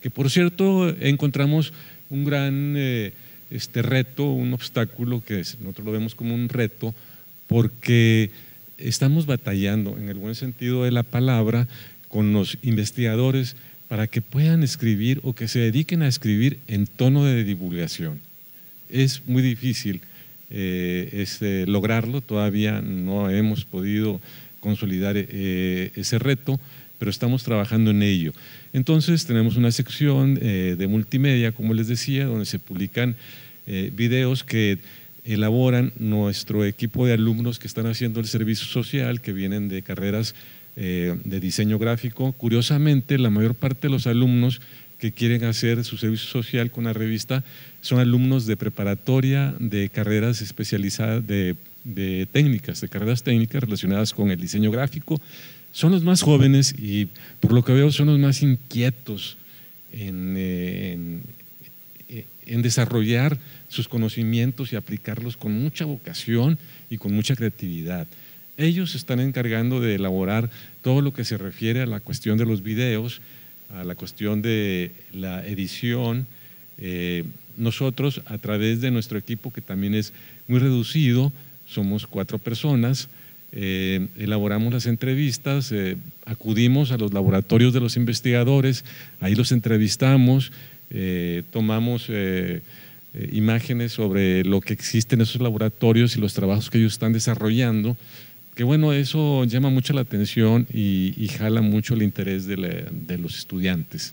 que por cierto encontramos un gran reto, un obstáculo que nosotros lo vemos como un reto, porque estamos batallando, en el buen sentido de la palabra, con los investigadores para que puedan escribir o que se dediquen a escribir en tono de divulgación. Es muy difícil lograrlo, todavía no hemos podido consolidar ese reto, pero estamos trabajando en ello. Entonces tenemos una sección de multimedia, como les decía, donde se publican videos que elaboran nuestro equipo de alumnos que están haciendo el servicio social, que vienen de carreras de diseño gráfico. Curiosamente, la mayor parte de los alumnos que quieren hacer su servicio social con la revista son alumnos de preparatoria, de carreras especializadas, de técnicas, de carreras técnicas relacionadas con el diseño gráfico. Son los más jóvenes y por lo que veo son los más inquietos en desarrollar sus conocimientos y aplicarlos con mucha vocación y con mucha creatividad. Ellos se están encargando de elaborar todo lo que se refiere a la cuestión de los videos, a la cuestión de la edición. Nosotros, a través de nuestro equipo, que también es muy reducido, somos 4 personas, elaboramos las entrevistas, acudimos a los laboratorios de los investigadores, ahí los entrevistamos, tomamos imágenes sobre lo que existe en esos laboratorios y los trabajos que ellos están desarrollando, que bueno, eso llama mucho la atención y jala mucho el interés de los estudiantes.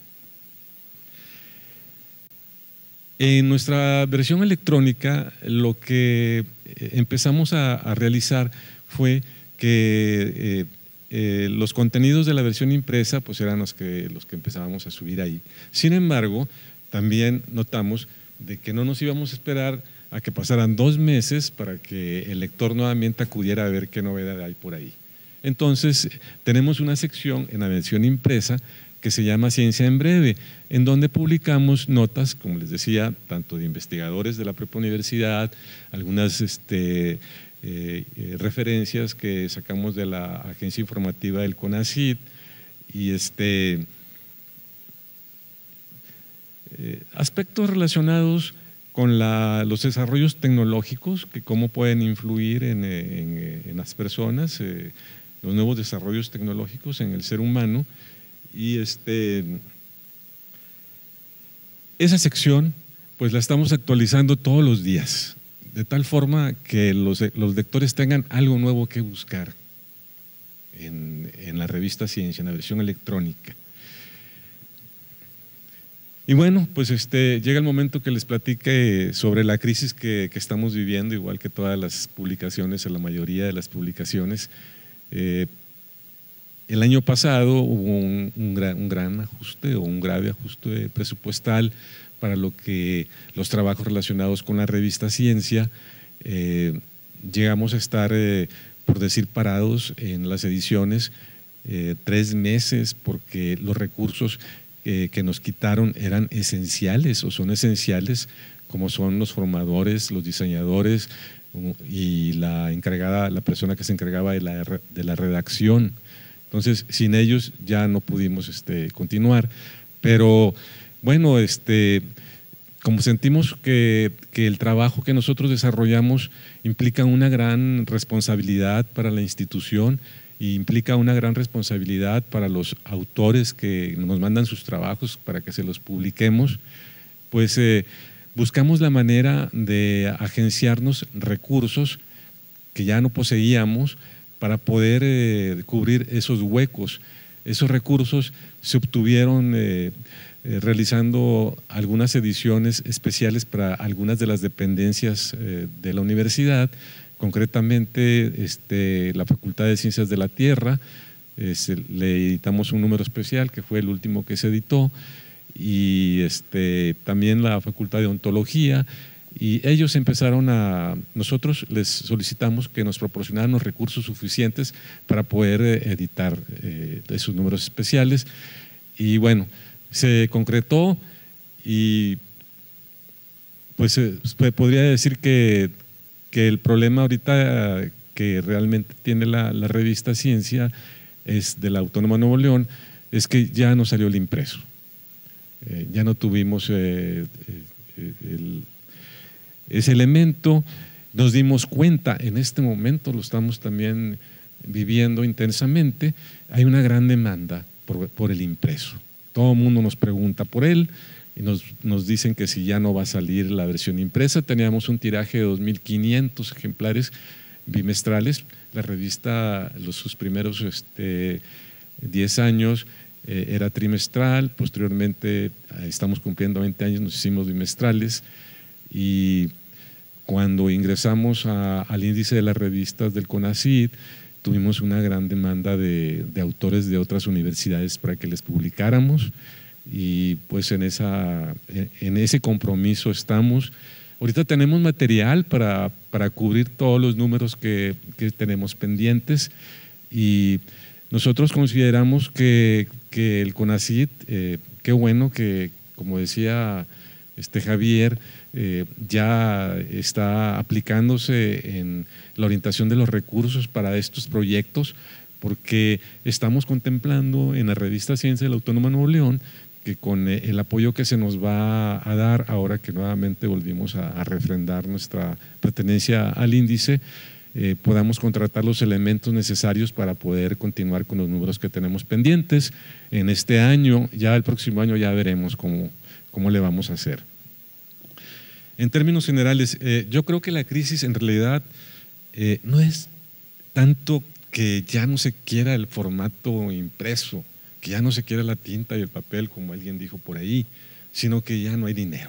En nuestra versión electrónica, lo que empezamos a realizar fue que los contenidos de la versión impresa pues eran los que empezábamos a subir ahí. Sin embargo, también notamos de que no nos íbamos a esperar a que pasaran 2 meses para que el lector nuevamente acudiera a ver qué novedad hay por ahí. Entonces, tenemos una sección en la versión impresa que se llama Ciencia en Breve, en donde publicamos notas, como les decía, tanto de investigadores de la propia universidad, algunas referencias que sacamos de la agencia informativa del CONACYT y aspectos relacionados con los desarrollos tecnológicos, que cómo pueden influir en las personas, los nuevos desarrollos tecnológicos en el ser humano. Y esa sección pues la estamos actualizando todos los días, de tal forma que los lectores tengan algo nuevo que buscar en la revista Ciencia, en la versión electrónica. Y bueno, pues llega el momento que les platique sobre la crisis que estamos viviendo, igual que todas las publicaciones, o la mayoría de las publicaciones. El año pasado hubo un gran ajuste o un grave ajuste presupuestal para los trabajos relacionados con la revista Ciencia. Llegamos a estar, por decir, parados en las ediciones 3 meses porque los recursos que nos quitaron eran esenciales o son esenciales, como son los formadores, los diseñadores y la persona que se encargaba de la redacción. Entonces, sin ellos ya no pudimos continuar. Pero bueno, como sentimos que el trabajo que nosotros desarrollamos implica una gran responsabilidad para la institución y implica una gran responsabilidad para los autores que nos mandan sus trabajos para que se los publiquemos, pues buscamos la manera de agenciarnos recursos que ya no poseíamos para poder cubrir esos huecos. Esos recursos se obtuvieron realizando algunas ediciones especiales para algunas de las dependencias de la universidad, concretamente la Facultad de Ciencias de la Tierra. Le editamos un número especial que fue el último que se editó, y también la Facultad de Ontología, y ellos nosotros les solicitamos que nos proporcionaran los recursos suficientes para poder editar esos números especiales, y bueno, se concretó, y pues podría decir que el problema ahorita que realmente tiene la revista Ciencia es de la Autónoma de Nuevo León, es que ya no salió el impreso. ya no tuvimos ese elemento. Nos dimos cuenta, en este momento lo estamos también viviendo intensamente, hay una gran demanda por el impreso. Todo el mundo nos pregunta por él y nos dicen que si ya no va a salir la versión impresa. Teníamos un tiraje de 2.500 ejemplares bimestrales. La revista, sus primeros 10 años era trimestral, posteriormente estamos cumpliendo 20 años, nos hicimos bimestrales, y cuando ingresamos al índice de las revistas del CONACYT, tuvimos una gran demanda de autores de otras universidades para que les publicáramos, y pues en ese compromiso estamos. Ahorita tenemos material para cubrir todos los números que tenemos pendientes, y nosotros consideramos que el CONACYT, qué bueno que, como decía Javier, ya está aplicándose en la orientación de los recursos para estos proyectos, porque estamos contemplando en la revista Ciencia de la Autónoma de Nuevo León que con el apoyo que se nos va a dar ahora que nuevamente volvimos a refrendar nuestra pertenencia al índice, podamos contratar los elementos necesarios para poder continuar con los números que tenemos pendientes en este año. Ya el próximo año ya veremos cómo le vamos a hacer. En términos generales, yo creo que la crisis en realidad no es tanto que ya no se quiera el formato impreso, que ya no se quiera la tinta y el papel, como alguien dijo por ahí, sino que ya no hay dinero.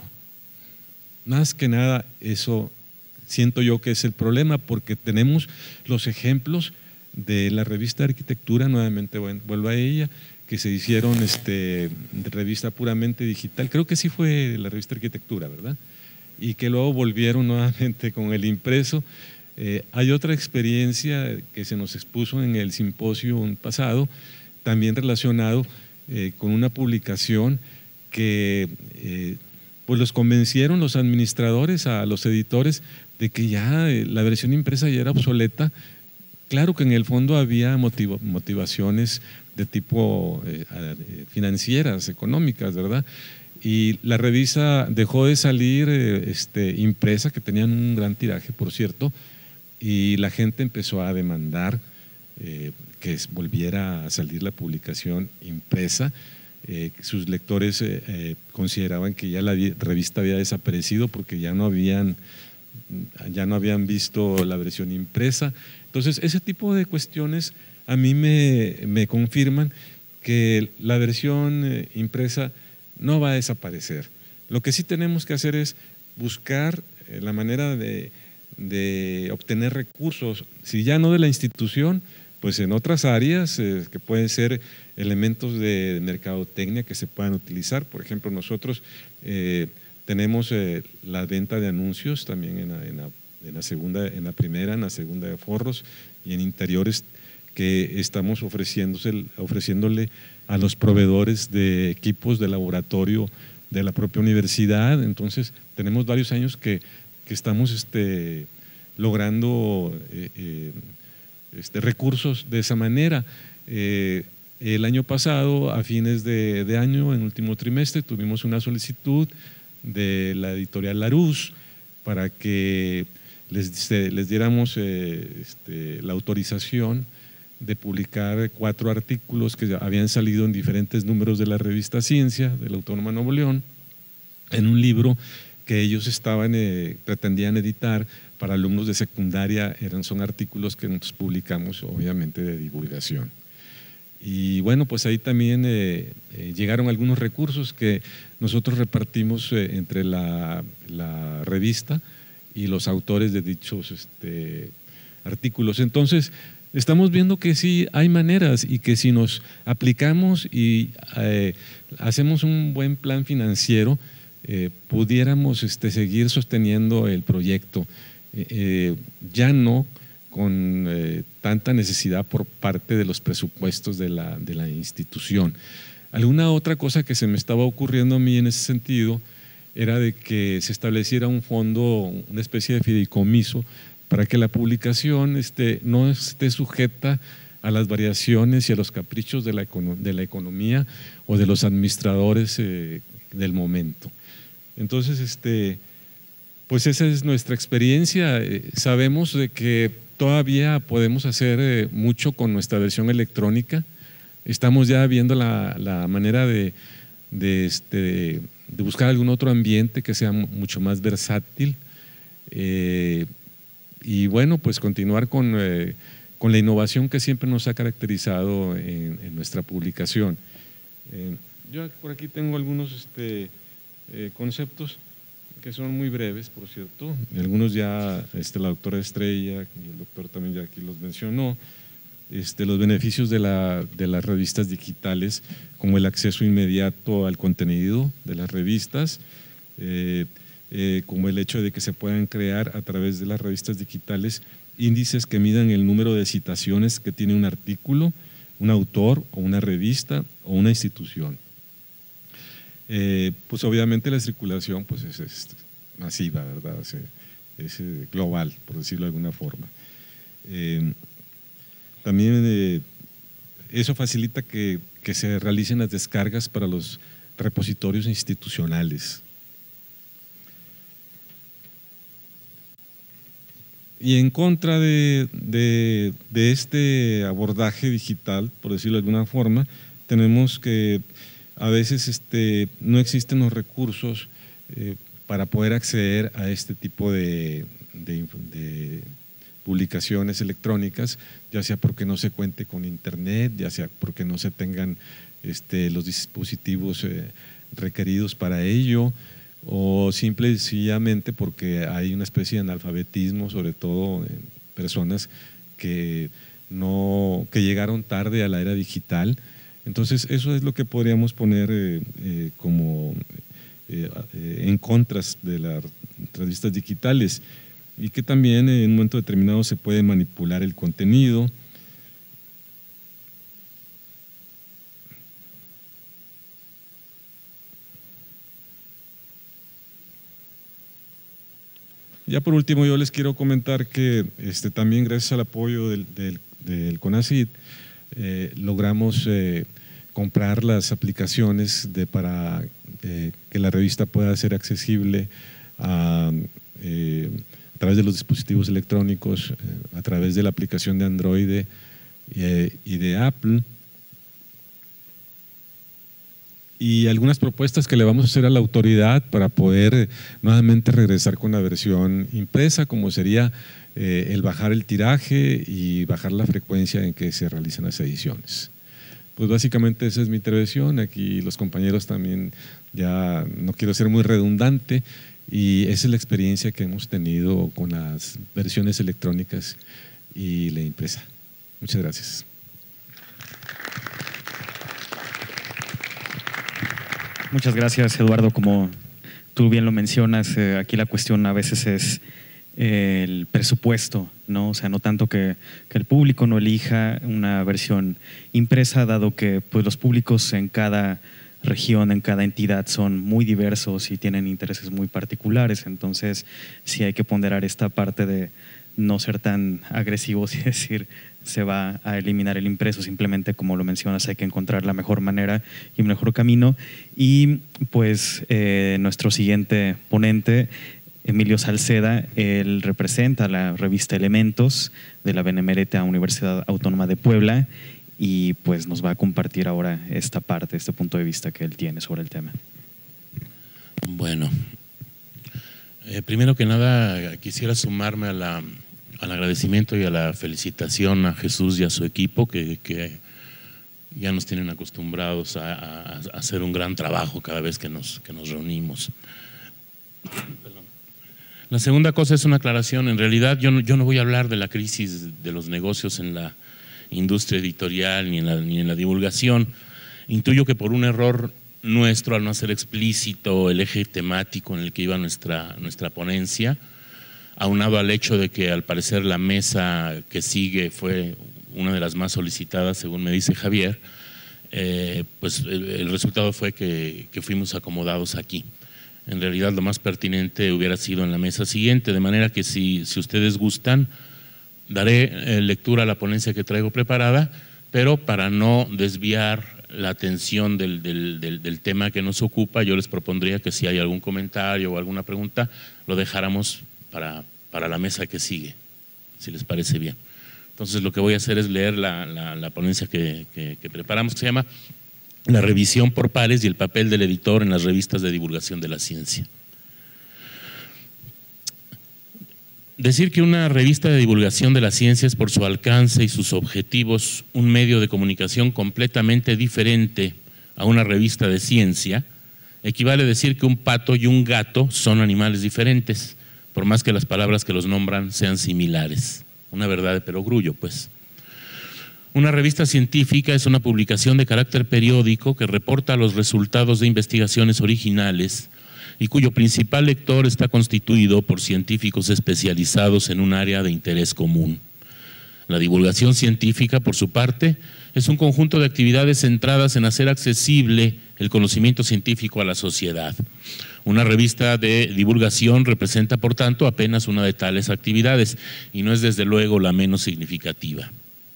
Más que nada, eso siento yo que es el problema, porque tenemos los ejemplos de la revista de arquitectura, nuevamente vuelvo a ella, que se hicieron de revista puramente digital, creo que sí fue la revista de arquitectura, ¿verdad? Y que luego volvieron nuevamente con el impreso. Hay otra experiencia que se nos expuso en el simposio pasado, también relacionado con una publicación que pues los convencieron los administradores a los editores de que ya la versión impresa ya era obsoleta. Claro que en el fondo había motivaciones de tipo financieras, económicas, ¿verdad? Y la revista dejó de salir impresa, que tenían un gran tiraje, por cierto, y la gente empezó a demandar que volviera a salir la publicación impresa. Sus lectores consideraban que ya la revista había desaparecido porque ya no habían visto la versión impresa. Entonces, ese tipo de cuestiones a mí me confirman que la versión impresa no va a desaparecer. Lo que sí tenemos que hacer es buscar la manera de obtener recursos, si ya no de la institución, pues en otras áreas que pueden ser elementos de mercadotecnia que se puedan utilizar. Por ejemplo, nosotros tenemos la venta de anuncios también en la primera, en la segunda de forros y en interiores, que estamos ofreciéndole a los proveedores de equipos de laboratorio de la propia universidad. Entonces, tenemos varios años que estamos logrando recursos de esa manera. El año pasado, a fines de año, en último trimestre, tuvimos una solicitud de la editorial Larousse para que les diéramos la autorización de publicar 4 artículos que habían salido en diferentes números de la revista Ciencia de la Autónoma de Nuevo León, en un libro que ellos pretendían editar para alumnos de secundaria. Son artículos que nosotros publicamos, obviamente, de divulgación. Y bueno, pues ahí también llegaron algunos recursos que nosotros repartimos entre la revista y los autores de dichos artículos. Entonces, estamos viendo que sí hay maneras, y que si nos aplicamos y hacemos un buen plan financiero, pudiéramos seguir sosteniendo el proyecto, ya no con tanta necesidad por parte de los presupuestos de la institución. Alguna otra cosa que se me estaba ocurriendo a mí en ese sentido era de que se estableciera un fondo, una especie de fideicomiso, para que la publicación no esté sujeta a las variaciones y a los caprichos de la economía o de los administradores del momento. Entonces, pues esa es nuestra experiencia. Sabemos de que todavía podemos hacer mucho con nuestra versión electrónica. Estamos ya viendo la manera de buscar algún otro ambiente que sea mucho más versátil, y bueno, pues continuar con la innovación que siempre nos ha caracterizado en nuestra publicación. Yo por aquí tengo algunos conceptos que son muy breves, por cierto. Algunos ya la doctora Estrella y el doctor también ya aquí los mencionó. Los beneficios de las revistas digitales, como el acceso inmediato al contenido de las revistas, como el hecho de que se puedan crear a través de las revistas digitales índices que midan el número de citaciones que tiene un artículo, un autor o una revista o una institución. Pues obviamente la circulación pues es masiva, ¿verdad? Es global, por decirlo de alguna forma. También eso facilita que se realicen las descargas para los repositorios institucionales. Y en contra de este abordaje digital, por decirlo de alguna forma, tenemos que a veces no existen los recursos para poder acceder a este tipo de publicaciones electrónicas, ya sea porque no se cuente con internet, ya sea porque no se tengan los dispositivos requeridos para ello, o simple y sencillamente porque hay una especie de analfabetismo, sobre todo en personas que llegaron tarde a la era digital. Entonces eso es lo que podríamos poner como en contras de las revistas digitales, y que también en un momento determinado se puede manipular el contenido. Ya por último, yo les quiero comentar que también gracias al apoyo del CONACYT logramos comprar las aplicaciones para que la revista pueda ser accesible a través de los dispositivos electrónicos, a través de la aplicación de Android y de Apple. Y algunas propuestas que le vamos a hacer a la autoridad para poder nuevamente regresar con la versión impresa, como sería el bajar el tiraje y bajar la frecuencia en que se realizan las ediciones. Pues básicamente esa es mi intervención. Aquí los compañeros también, ya no quiero ser muy redundante, y esa es la experiencia que hemos tenido con las versiones electrónicas y la impresa. Muchas gracias. Muchas gracias, Eduardo. Como tú bien lo mencionas, aquí la cuestión a veces es el presupuesto, ¿no? O sea, no tanto que el público no elija una versión impresa, dado que pues, los públicos en cada región, en cada entidad son muy diversos y tienen intereses muy particulares. Entonces, sí hay que ponderar esta parte de no ser tan agresivos y decir se va a eliminar el impreso. Simplemente, como lo mencionas, hay que encontrar la mejor manera y el mejor camino. Y pues nuestro siguiente ponente, Emilio Salceda, él representa la revista Elementos de la Benemérita Universidad Autónoma de Puebla, y pues nos va a compartir ahora esta parte, este punto de vista que él tiene sobre el tema. Bueno, primero que nada quisiera sumarme al agradecimiento y a la felicitación a Jesús y a su equipo que ya nos tienen acostumbrados a hacer un gran trabajo cada vez que nos reunimos. La segunda cosa es una aclaración. En realidad yo no voy a hablar de la crisis de los negocios en la industria editorial ni en la divulgación. Intuyo que por un error nuestro, al no hacer explícito el eje temático en el que iba nuestra ponencia, aunado al hecho de que al parecer la mesa que sigue fue una de las más solicitadas, según me dice Javier, pues el resultado fue que fuimos acomodados aquí. En realidad lo más pertinente hubiera sido en la mesa siguiente, de manera que si ustedes gustan, daré lectura a la ponencia que traigo preparada, pero para no desviar la atención del tema que nos ocupa. Yo les propondría que si hay algún comentario o alguna pregunta, lo dejáramos para la mesa que sigue, si les parece bien. Entonces, lo que voy a hacer es leer la ponencia que preparamos, que se llama La revisión por pares y el papel del editor en las revistas de divulgación de la ciencia. Decir que una revista de divulgación de la ciencia es, por su alcance y sus objetivos, un medio de comunicación completamente diferente a una revista de ciencia, equivale a decir que un pato y un gato son animales diferentes, por más que las palabras que los nombran sean similares. Una verdad de perogrullo, pues. Una revista científica es una publicación de carácter periódico que reporta los resultados de investigaciones originales y cuyo principal lector está constituido por científicos especializados en un área de interés común. La divulgación científica, por su parte, es un conjunto de actividades centradas en hacer accesible el conocimiento científico a la sociedad. Una revista de divulgación representa, por tanto, apenas una de tales actividades y no es desde luego la menos significativa.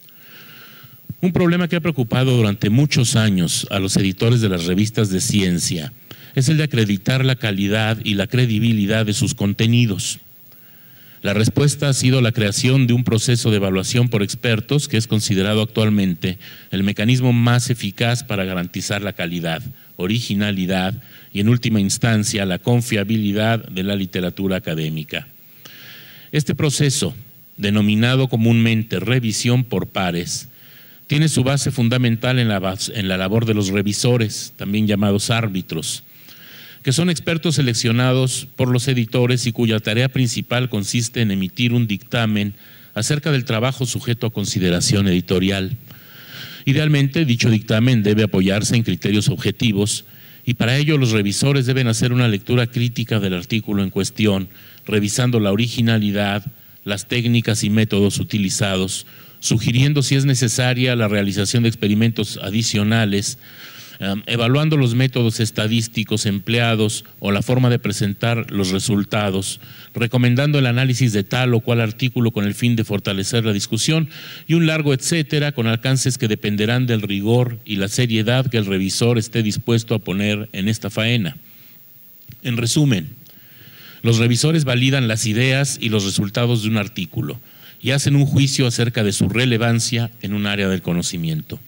Un problema que ha preocupado durante muchos años a los editores de las revistas de ciencia es el de acreditar la calidad y la credibilidad de sus contenidos. La respuesta ha sido la creación de un proceso de evaluación por expertos que es considerado actualmente el mecanismo más eficaz para garantizar la calidad, originalidad y, en última instancia, la confiabilidad de la literatura académica. Este proceso, denominado comúnmente revisión por pares, tiene su base fundamental en la labor de los revisores, también llamados árbitros, que son expertos seleccionados por los editores y cuya tarea principal consiste en emitir un dictamen acerca del trabajo sujeto a consideración editorial. Idealmente, dicho dictamen debe apoyarse en criterios objetivos y para ello los revisores deben hacer una lectura crítica del artículo en cuestión, revisando la originalidad, las técnicas y métodos utilizados, sugiriendo si es necesaria la realización de experimentos adicionales, evaluando los métodos estadísticos empleados o la forma de presentar los resultados, recomendando el análisis de tal o cual artículo con el fin de fortalecer la discusión y un largo etcétera con alcances que dependerán del rigor y la seriedad que el revisor esté dispuesto a poner en esta faena. En resumen, los revisores validan las ideas y los resultados de un artículo y hacen un juicio acerca de su relevancia en un área del conocimiento,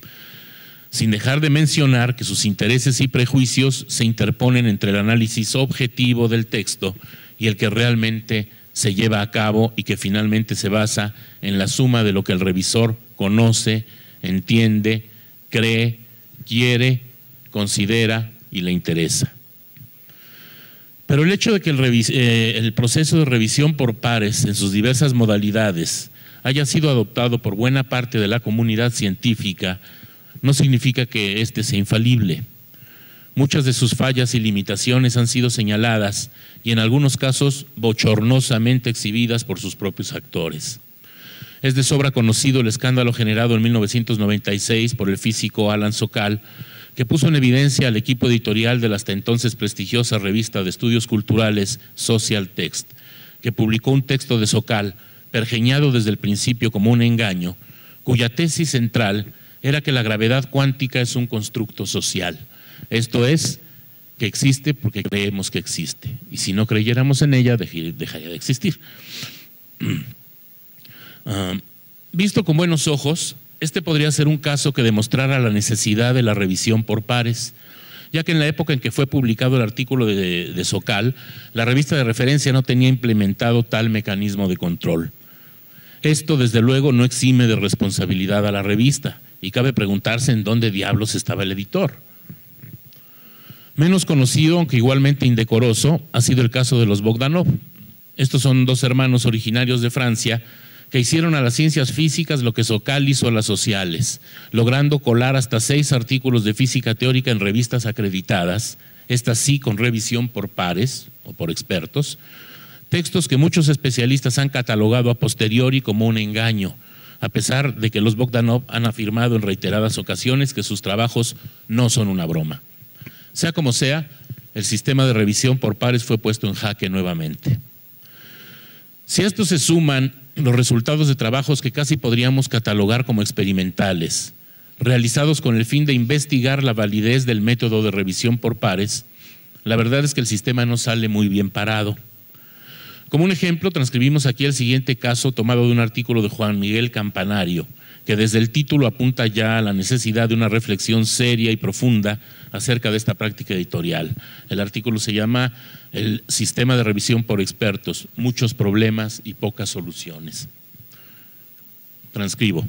sin dejar de mencionar que sus intereses y prejuicios se interponen entre el análisis objetivo del texto y el que realmente se lleva a cabo y que finalmente se basa en la suma de lo que el revisor conoce, entiende, cree, quiere, considera y le interesa. Pero el hecho de que el proceso de revisión por pares en sus diversas modalidades haya sido adoptado por buena parte de la comunidad científica no significa que éste sea infalible. Muchas de sus fallas y limitaciones han sido señaladas y en algunos casos bochornosamente exhibidas por sus propios actores. Es de sobra conocido el escándalo generado en 1996 por el físico Alan Sokal, que puso en evidencia al equipo editorial de la hasta entonces prestigiosa revista de estudios culturales Social Text, que publicó un texto de Sokal, pergeñado desde el principio como un engaño, cuya tesis central era que la gravedad cuántica es un constructo social. Esto es, que existe porque creemos que existe. Y si no creyéramos en ella, dejaría de existir. Visto con buenos ojos, este podría ser un caso que demostrara la necesidad de la revisión por pares, ya que en la época en que fue publicado el artículo de Sokal, la revista de referencia no tenía implementado tal mecanismo de control. Esto, desde luego, no exime de responsabilidad a la revista, y cabe preguntarse en dónde diablos estaba el editor. Menos conocido, aunque igualmente indecoroso, ha sido el caso de los Bogdanov. Estos son dos hermanos originarios de Francia que hicieron a las ciencias físicas lo que Sokal hizo a las sociales, logrando colar hasta 6 artículos de física teórica en revistas acreditadas, estas sí con revisión por pares o por expertos, textos que muchos especialistas han catalogado a posteriori como un engaño, a pesar de que los Bogdanov han afirmado en reiteradas ocasiones que sus trabajos no son una broma. Sea como sea, el sistema de revisión por pares fue puesto en jaque nuevamente. Si a esto se suman los resultados de trabajos que casi podríamos catalogar como experimentales, realizados con el fin de investigar la validez del método de revisión por pares, la verdad es que el sistema no sale muy bien parado. Como un ejemplo, transcribimos aquí el siguiente caso tomado de un artículo de Juan Miguel Campanario, que desde el título apunta ya a la necesidad de una reflexión seria y profunda acerca de esta práctica editorial. El artículo se llama El sistema de revisión por expertos, muchos problemas y pocas soluciones. Transcribo.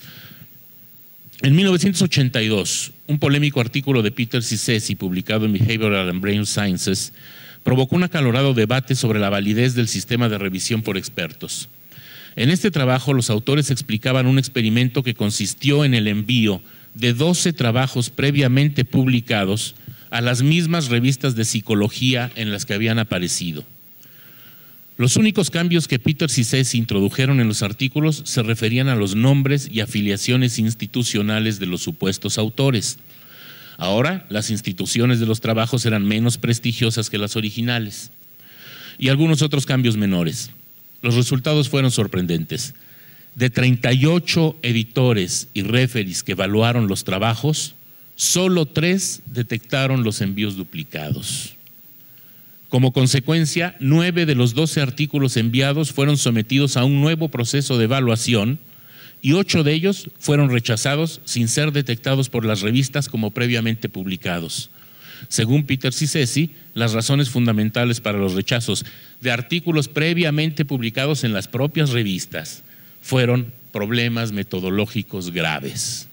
En 1982, un polémico artículo de Peter Cicesi, publicado en Behavioral and Brain Sciences, provocó un acalorado debate sobre la validez del sistema de revisión por expertos. En este trabajo, los autores explicaban un experimento que consistió en el envío de 12 trabajos previamente publicados a las mismas revistas de psicología en las que habían aparecido. Los únicos cambios que Peter Cicesi introdujeron en los artículos se referían a los nombres y afiliaciones institucionales de los supuestos autores. Ahora, las instituciones de los trabajos eran menos prestigiosas que las originales. Y algunos otros cambios menores. Los resultados fueron sorprendentes. De 38 editores y referees que evaluaron los trabajos, solo 3 detectaron los envíos duplicados. Como consecuencia, 9 de los 12 artículos enviados fueron sometidos a un nuevo proceso de evaluación y 8 de ellos fueron rechazados sin ser detectados por las revistas como previamente publicados. Según Peter Cicesi, las razones fundamentales para los rechazos de artículos previamente publicados en las propias revistas fueron problemas metodológicos graves.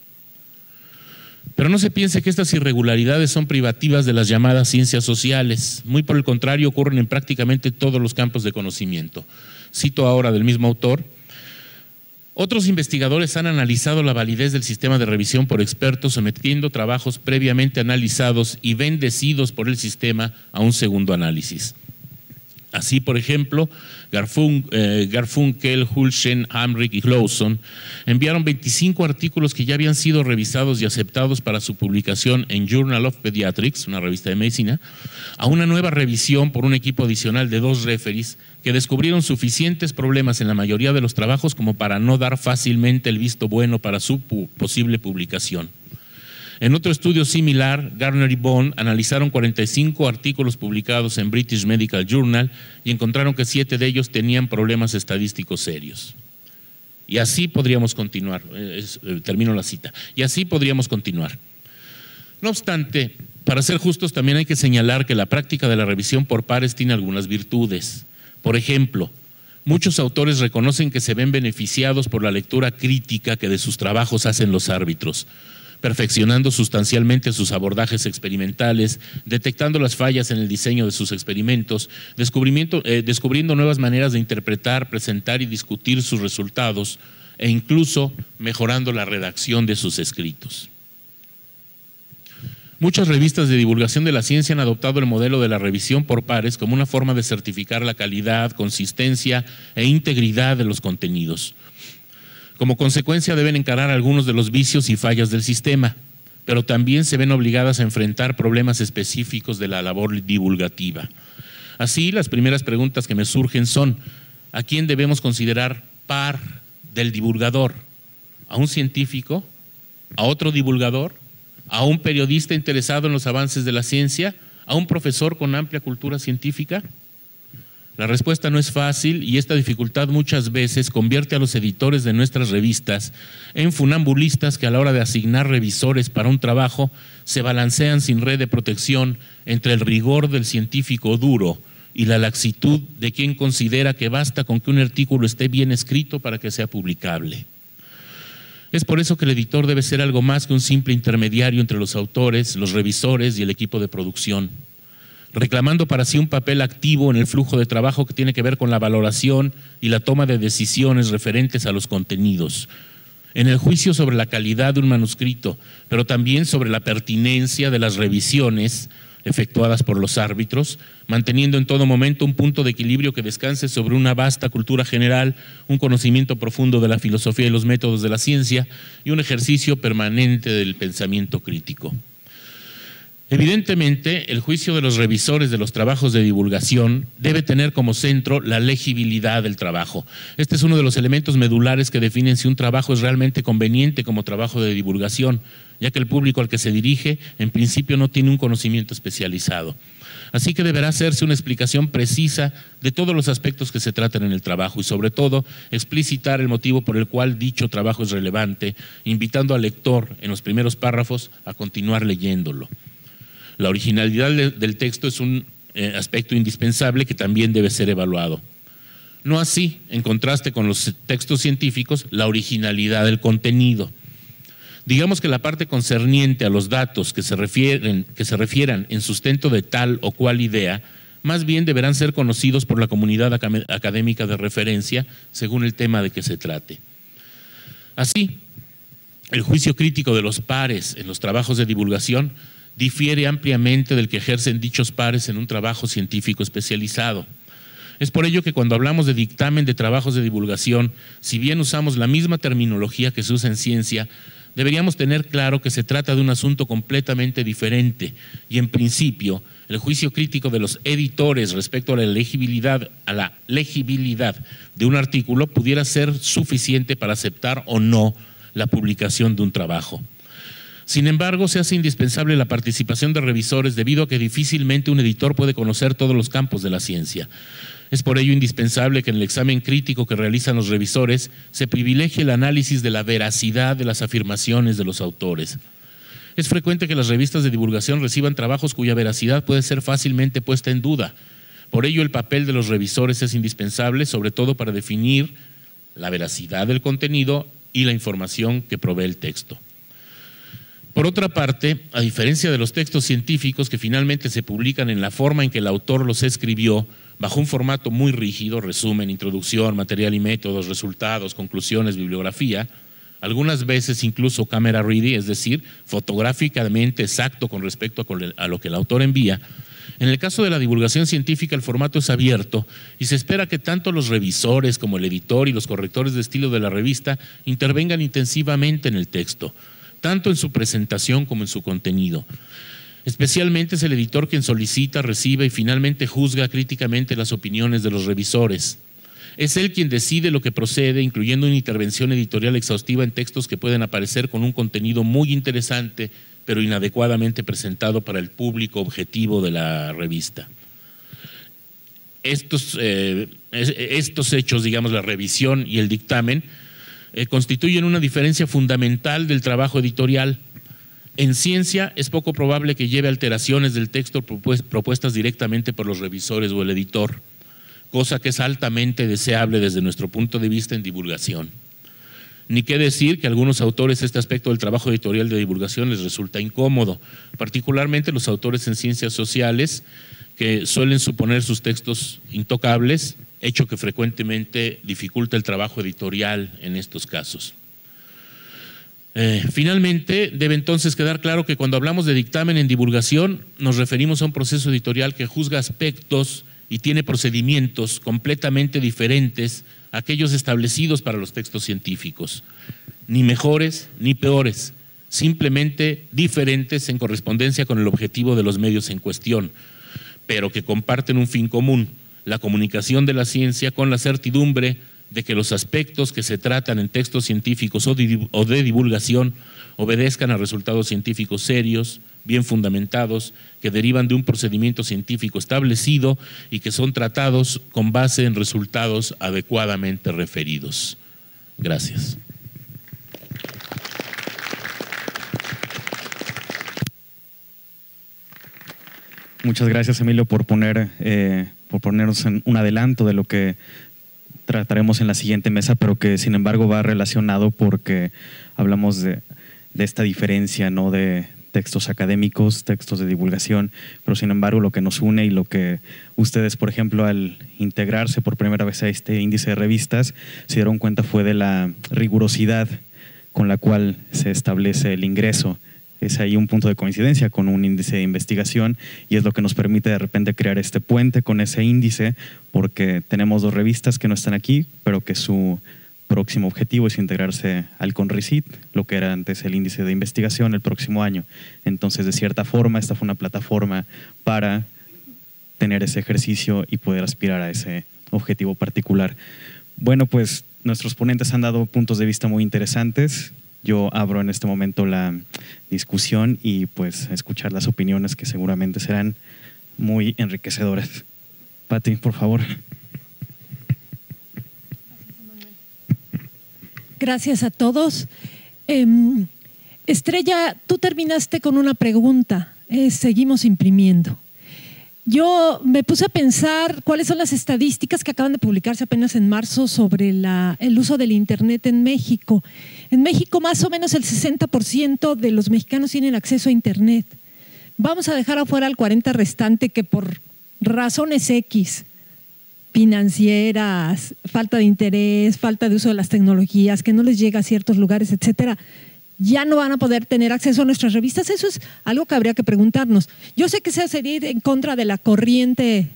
Pero no se piense que estas irregularidades son privativas de las llamadas ciencias sociales. Muy por el contrario, ocurren en prácticamente todos los campos de conocimiento. Cito ahora del mismo autor. Otros investigadores han analizado la validez del sistema de revisión por expertos sometiendo trabajos previamente analizados y bendecidos por el sistema a un segundo análisis. Así, por ejemplo, Garfunkel, Hulschen, Hamrick y Lawson enviaron 25 artículos que ya habían sido revisados y aceptados para su publicación en Journal of Pediatrics, una revista de medicina, a una nueva revisión por un equipo adicional de 2 referees que descubrieron suficientes problemas en la mayoría de los trabajos como para no dar fácilmente el visto bueno para su posible publicación. En otro estudio similar, Garner y Bond analizaron 45 artículos publicados en British Medical Journal y encontraron que 7 de ellos tenían problemas estadísticos serios. Y así podríamos continuar, termino la cita, y así podríamos continuar. No obstante, para ser justos también hay que señalar que la práctica de la revisión por pares tiene algunas virtudes. Por ejemplo, muchos autores reconocen que se ven beneficiados por la lectura crítica que de sus trabajos hacen los árbitros, perfeccionando sustancialmente sus abordajes experimentales, detectando las fallas en el diseño de sus experimentos, descubriendo nuevas maneras de interpretar, presentar y discutir sus resultados e incluso mejorando la redacción de sus escritos. Muchas revistas de divulgación de la ciencia han adoptado el modelo de la revisión por pares como una forma de certificar la calidad, consistencia e integridad de los contenidos. Como consecuencia deben encarar algunos de los vicios y fallas del sistema, pero también se ven obligadas a enfrentar problemas específicos de la labor divulgativa. Así, las primeras preguntas que me surgen son: ¿a quién debemos considerar par del divulgador? ¿A un científico? ¿A otro divulgador? ¿A un periodista interesado en los avances de la ciencia? ¿A un profesor con amplia cultura científica? La respuesta no es fácil y esta dificultad muchas veces convierte a los editores de nuestras revistas en funambulistas que a la hora de asignar revisores para un trabajo se balancean sin red de protección entre el rigor del científico duro y la laxitud de quien considera que basta con que un artículo esté bien escrito para que sea publicable. Es por eso que el editor debe ser algo más que un simple intermediario entre los autores, los revisores y el equipo de producción, reclamando para sí un papel activo en el flujo de trabajo que tiene que ver con la valoración y la toma de decisiones referentes a los contenidos, en el juicio sobre la calidad de un manuscrito, pero también sobre la pertinencia de las revisiones efectuadas por los árbitros, manteniendo en todo momento un punto de equilibrio que descanse sobre una vasta cultura general, un conocimiento profundo de la filosofía y los métodos de la ciencia y un ejercicio permanente del pensamiento crítico. Evidentemente, el juicio de los revisores de los trabajos de divulgación debe tener como centro la legibilidad del trabajo. Este es uno de los elementos medulares que definen si un trabajo es realmente conveniente como trabajo de divulgación, ya que el público al que se dirige, en principio, no tiene un conocimiento especializado. Así que deberá hacerse una explicación precisa de todos los aspectos que se tratan en el trabajo y, sobre todo, explicitar el motivo por el cual dicho trabajo es relevante, invitando al lector, en los primeros párrafos, a continuar leyéndolo. La originalidad del texto es un aspecto indispensable que también debe ser evaluado. No así, en contraste con los textos científicos, la originalidad del contenido. Digamos que la parte concerniente a los datos que se refieran en sustento de tal o cual idea, más bien deberán ser conocidos por la comunidad académica de referencia según el tema de que se trate. Así, el juicio crítico de los pares en los trabajos de divulgación difiere ampliamente del que ejercen dichos pares en un trabajo científico especializado. Es por ello que cuando hablamos de dictamen de trabajos de divulgación, si bien usamos la misma terminología que se usa en ciencia, deberíamos tener claro que se trata de un asunto completamente diferente y, en principio, el juicio crítico de los editores respecto a la legibilidad de un artículo pudiera ser suficiente para aceptar o no la publicación de un trabajo. Sin embargo, se hace indispensable la participación de revisores debido a que difícilmente un editor puede conocer todos los campos de la ciencia. Es por ello indispensable que en el examen crítico que realizan los revisores se privilegie el análisis de la veracidad de las afirmaciones de los autores. Es frecuente que las revistas de divulgación reciban trabajos cuya veracidad puede ser fácilmente puesta en duda. Por ello, el papel de los revisores es indispensable, sobre todo para definir la veracidad del contenido y la información que provee el texto. Por otra parte, a diferencia de los textos científicos que finalmente se publican en la forma en que el autor los escribió, bajo un formato muy rígido, resumen, introducción, material y métodos, resultados, conclusiones, bibliografía, algunas veces incluso camera ready, es decir, fotográficamente exacto con respecto a lo que el autor envía. En el caso de la divulgación científica, el formato es abierto y se espera que tanto los revisores como el editor y los correctores de estilo de la revista intervengan intensivamente en el texto, tanto en su presentación como en su contenido. Especialmente es el editor quien solicita, recibe y finalmente juzga críticamente las opiniones de los revisores. Es él quien decide lo que procede, incluyendo una intervención editorial exhaustiva en textos que pueden aparecer con un contenido muy interesante, pero inadecuadamente presentado para el público objetivo de la revista. Estos hechos, digamos, la revisión y el dictamen, constituyen una diferencia fundamental del trabajo editorial. En ciencia es poco probable que lleve alteraciones del texto propuestas directamente por los revisores o el editor, cosa que es altamente deseable desde nuestro punto de vista en divulgación. Ni qué decir que a algunos autores este aspecto del trabajo editorial de divulgación les resulta incómodo, particularmente los autores en ciencias sociales que suelen suponer sus textos intocables, hecho que frecuentemente dificulta el trabajo editorial en estos casos. Finalmente, debe entonces quedar claro que cuando hablamos de dictamen en divulgación, nos referimos a un proceso editorial que juzga aspectos y tiene procedimientos completamente diferentes a aquellos establecidos para los textos científicos, ni mejores ni peores, simplemente diferentes en correspondencia con el objetivo de los medios en cuestión, pero que comparten un fin común: la comunicación de la ciencia con la certidumbre de que los aspectos que se tratan en textos científicos o de divulgación obedezcan a resultados científicos serios, bien fundamentados, que derivan de un procedimiento científico establecido y que son tratados con base en resultados adecuadamente referidos. Gracias. Muchas gracias, Emilio, por ponernos en un adelanto de lo que trataremos en la siguiente mesa, pero que sin embargo va relacionado porque hablamos de esta diferencia, ¿no?, de textos académicos, textos de divulgación, pero sin embargo lo que nos une y lo que ustedes, por ejemplo, al integrarse por primera vez a este índice de revistas, se dieron cuenta fue de la rigurosidad con la cual se establece el ingreso. Es ahí un punto de coincidencia con un índice de investigación y es lo que nos permite de repente crear este puente con ese índice, porque tenemos dos revistas que no están aquí, pero que su próximo objetivo es integrarse al CONRICIT, lo que era antes el índice de investigación, el próximo año. Entonces, de cierta forma, esta fue una plataforma para tener ese ejercicio y poder aspirar a ese objetivo particular. Bueno, pues nuestros ponentes han dado puntos de vista muy interesantes. Yo abro en este momento la discusión y pues escuchar las opiniones que seguramente serán muy enriquecedoras. Pati, por favor. Gracias a todos. Estrella, tú terminaste con una pregunta. Seguimos imprimiendo. Yo me puse a pensar cuáles son las estadísticas que acaban de publicarse apenas en marzo sobre el uso del Internet en México. En México, más o menos el 60% de los mexicanos tienen acceso a Internet. Vamos a dejar afuera al 40% restante que por razones X, financieras, falta de interés, falta de uso de las tecnologías, que no les llega a ciertos lugares, etcétera, ya no van a poder tener acceso a nuestras revistas. Eso es algo que habría que preguntarnos. Yo sé que eso sería ir en contra de la corriente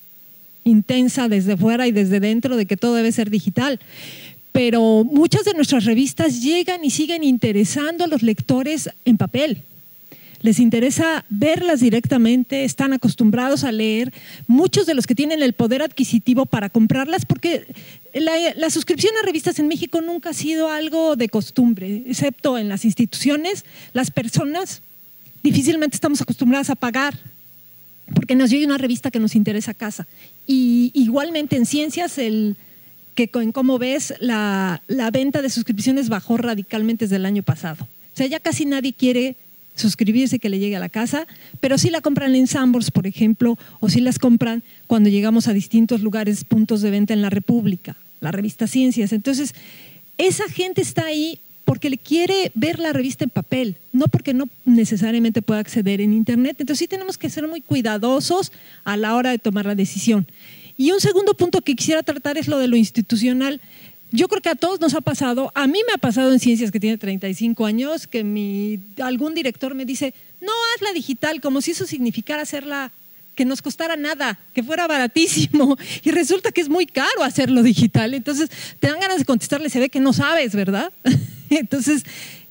intensa desde fuera y desde dentro de que todo debe ser digital, pero muchas de nuestras revistas llegan y siguen interesando a los lectores en papel. Les interesa verlas directamente, están acostumbrados a leer. Muchos de los que tienen el poder adquisitivo para comprarlas, porque la suscripción a revistas en México nunca ha sido algo de costumbre, excepto en las instituciones. Las personas difícilmente estamos acostumbradas a pagar porque nos llega una revista que nos interesa a casa. Y igualmente en ciencias, en cómo ves, la venta de suscripciones bajó radicalmente desde el año pasado. O sea, ya casi nadie quiere suscribirse que le llegue a la casa, pero sí la compran en Sanborns, por ejemplo, o sí las compran cuando llegamos a distintos lugares, puntos de venta en la República, la revista Ciencias. Entonces, esa gente está ahí porque le quiere ver la revista en papel, no porque no necesariamente pueda acceder en Internet. Entonces, sí tenemos que ser muy cuidadosos a la hora de tomar la decisión. Y un segundo punto que quisiera tratar es lo de lo institucional. Yo creo que a todos nos ha pasado, a mí me ha pasado en Ciencias, que tiene 35 años, que algún director me dice, no, hazla digital, como si eso significara hacerla, que nos costara nada, que fuera baratísimo, y resulta que es muy caro hacerlo digital. Entonces te dan ganas de contestarle, se ve que no sabes, ¿verdad? Entonces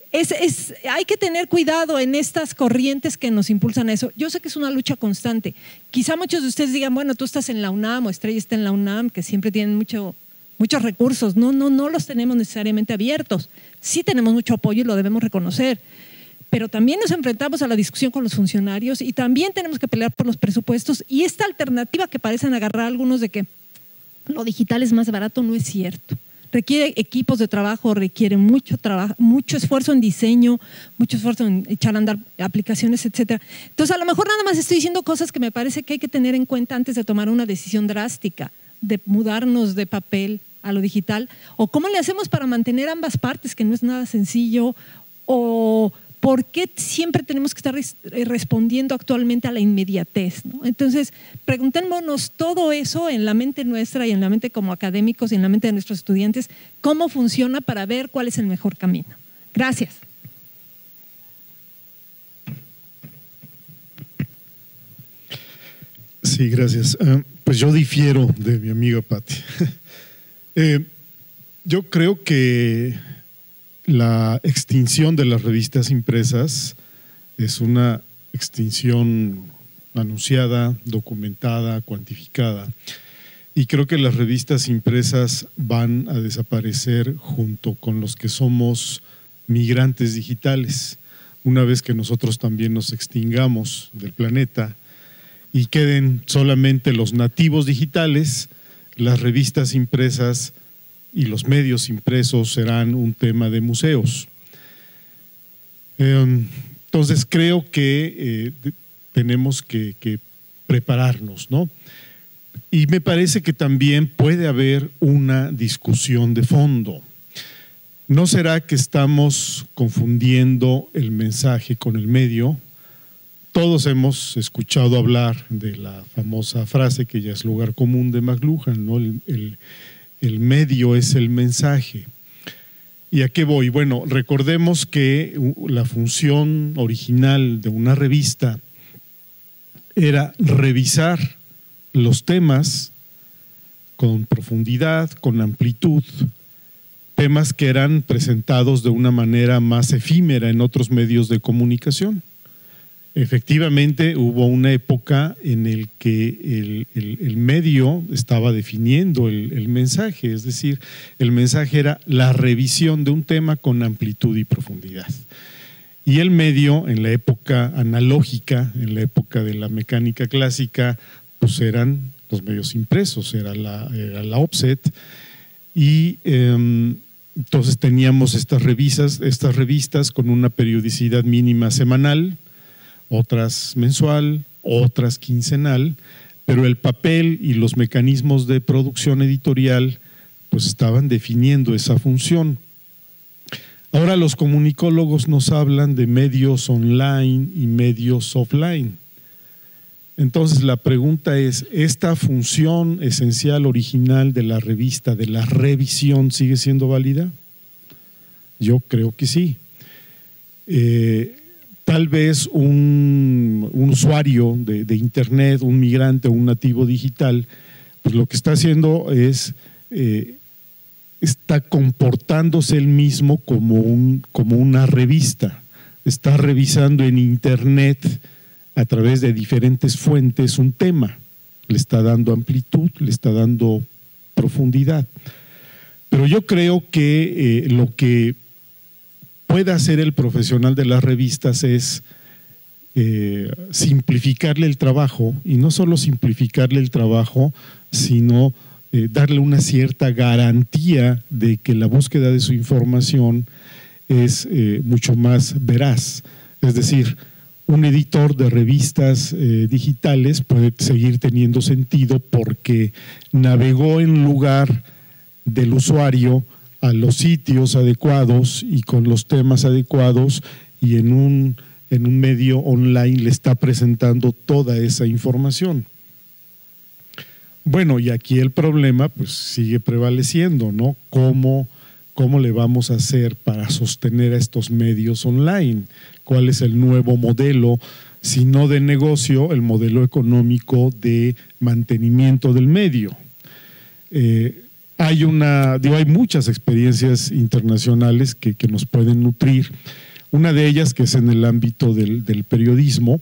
hay que tener cuidado en estas corrientes que nos impulsan a eso. Yo sé que es una lucha constante. Quizá muchos de ustedes digan, bueno, tú estás en la UNAM o Estrella está en la UNAM, que siempre tienen muchos recursos. No los tenemos necesariamente abiertos. Sí tenemos mucho apoyo y lo debemos reconocer. Pero también nos enfrentamos a la discusión con los funcionarios y también tenemos que pelear por los presupuestos. Y esta alternativa que parecen agarrar algunos de que lo digital es más barato, no es cierto. Requiere equipos de trabajo, requiere mucho trabajo, mucho esfuerzo en diseño, mucho esfuerzo en echar a andar aplicaciones, etcétera. Entonces, a lo mejor nada más estoy diciendo cosas que me parece que hay que tener en cuenta antes de tomar una decisión drástica de mudarnos de papel a lo digital, o cómo le hacemos para mantener ambas partes, que no es nada sencillo, o por qué siempre tenemos que estar respondiendo actualmente a la inmediatez, ¿no? Entonces, preguntémonos todo eso en la mente nuestra y en la mente como académicos y en la mente de nuestros estudiantes, cómo funciona para ver cuál es el mejor camino. Gracias. Sí, gracias. Pues yo difiero de mi amiga Pati. Yo creo que la extinción de las revistas impresas es una extinción anunciada, documentada, cuantificada. Y creo que las revistas impresas van a desaparecer junto con los que somos migrantes digitales. Una vez que nosotros también nos extingamos del planeta y queden solamente los nativos digitales, las revistas impresas y los medios impresos serán un tema de museos. Entonces creo que tenemos que prepararnos, ¿no? Y me parece que también puede haber una discusión de fondo. ¿No será que estamos confundiendo el mensaje con el medio? Todos hemos escuchado hablar de la famosa frase que ya es lugar común de McLuhan, ¿no? El medio es el mensaje. ¿Y a qué voy? Bueno, recordemos que la función original de una revista era revisar los temas con profundidad, con amplitud, temas que eran presentados de una manera más efímera en otros medios de comunicación. Efectivamente, hubo una época en el que el medio estaba definiendo el mensaje, es decir, el mensaje era la revisión de un tema con amplitud y profundidad. Y el medio, en la época analógica, en la época de la mecánica clásica, pues eran los medios impresos, era la offset, y entonces teníamos estas revistas con una periodicidad mínima semanal, otras mensual, otras quincenal, pero el papel y los mecanismos de producción editorial pues estaban definiendo esa función. Ahora los comunicólogos nos hablan de medios online y medios offline. Entonces la pregunta es, ¿esta función esencial original de la revista, de la revisión, sigue siendo válida? Yo creo que sí. Tal vez un usuario de Internet, un migrante o un nativo digital, pues lo que está haciendo es, está comportándose él mismo como una revista. Está revisando en Internet a través de diferentes fuentes un tema. Le está dando amplitud, le está dando profundidad. Pero yo creo que lo que puede hacer el profesional de las revistas es simplificarle el trabajo, y no solo simplificarle el trabajo, sino darle una cierta garantía de que la búsqueda de su información es mucho más veraz. Es decir, un editor de revistas digitales puede seguir teniendo sentido porque navegó en lugar del usuario a los sitios adecuados y con los temas adecuados, y en un medio online le está presentando toda esa información. Bueno, y aquí el problema pues sigue prevaleciendo, ¿no? ¿Cómo le vamos a hacer para sostener a estos medios online? ¿Cuál es el nuevo modelo, si no de negocio, el modelo económico de mantenimiento del medio? Hay muchas experiencias internacionales que nos pueden nutrir. Una de ellas, que es en el ámbito del periodismo,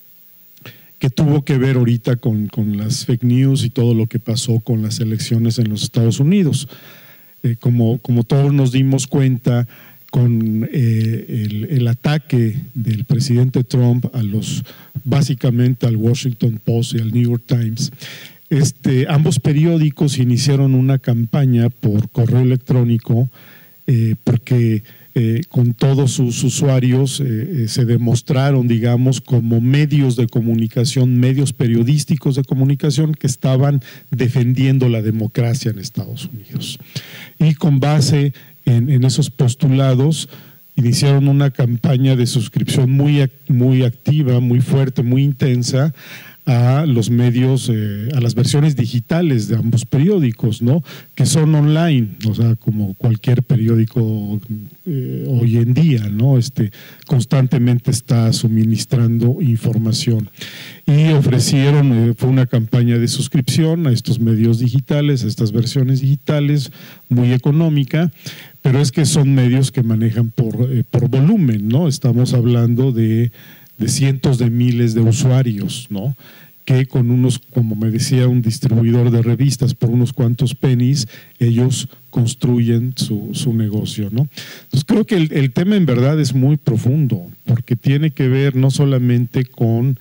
que tuvo que ver ahorita con las fake news y todo lo que pasó con las elecciones en los Estados Unidos. Como todos nos dimos cuenta, con el ataque del presidente Trump básicamente al Washington Post y al New York Times, ambos periódicos iniciaron una campaña por correo electrónico porque con todos sus usuarios se demostraron, digamos, como medios de comunicación, medios periodísticos de comunicación que estaban defendiendo la democracia en Estados Unidos. Y con base en esos postulados iniciaron una campaña de suscripción muy activa, muy fuerte, muy intensa a los medios, a las versiones digitales de ambos periódicos, ¿no? Que son online, o sea, como cualquier periódico hoy en día, ¿no? Constantemente está suministrando información. Y ofrecieron, fue una campaña de suscripción a estos medios digitales, a estas versiones digitales, muy económica, pero es que son medios que manejan por volumen, ¿no? Estamos hablando de cientos de miles de usuarios, ¿no? Que con unos, como me decía un distribuidor de revistas, por unos cuantos pennies, ellos construyen su negocio, ¿no? Entonces creo que el tema en verdad es muy profundo, porque tiene que ver no solamente con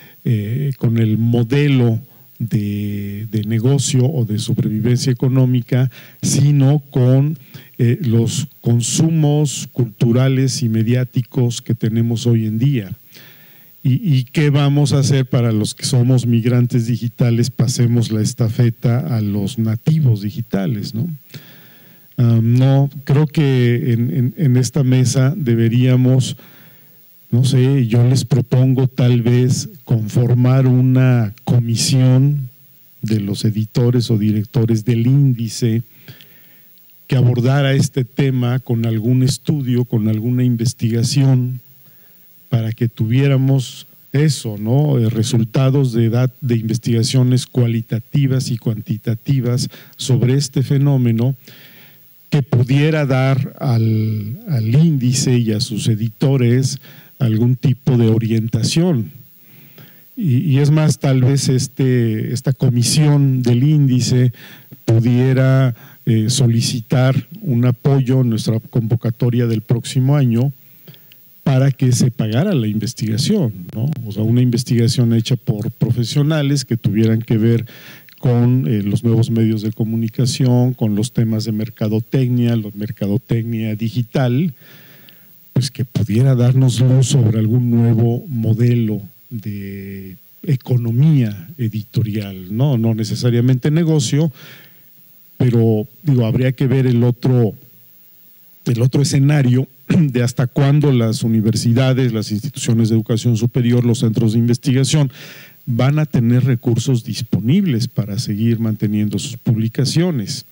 el modelo de negocio o de sobrevivencia económica, sino con los consumos culturales y mediáticos que tenemos hoy en día. ¿Y qué vamos a hacer para los que somos migrantes digitales? Pasemos la estafeta a los nativos digitales, ¿no? No, creo que en esta mesa deberíamos, no sé, yo les propongo tal vez conformar una comisión de los editores o directores del índice que abordara este tema con algún estudio, con alguna investigación, para que tuviéramos eso, ¿no? Resultados de investigaciones cualitativas y cuantitativas sobre este fenómeno, que pudiera dar al índice y a sus editores algún tipo de orientación. Y es más, tal vez esta comisión del índice pudiera solicitar un apoyo en nuestra convocatoria del próximo año para que se pagara la investigación, ¿no? O sea, una investigación hecha por profesionales que tuvieran que ver con los nuevos medios de comunicación, con los temas de mercadotecnia, la mercadotecnia digital, pues que pudiera darnos luz sobre algún nuevo modelo de economía editorial, no necesariamente negocio, pero digo, habría que ver el otro escenario de hasta cuándo las universidades, las instituciones de educación superior, los centros de investigación van a tener recursos disponibles para seguir manteniendo sus publicaciones.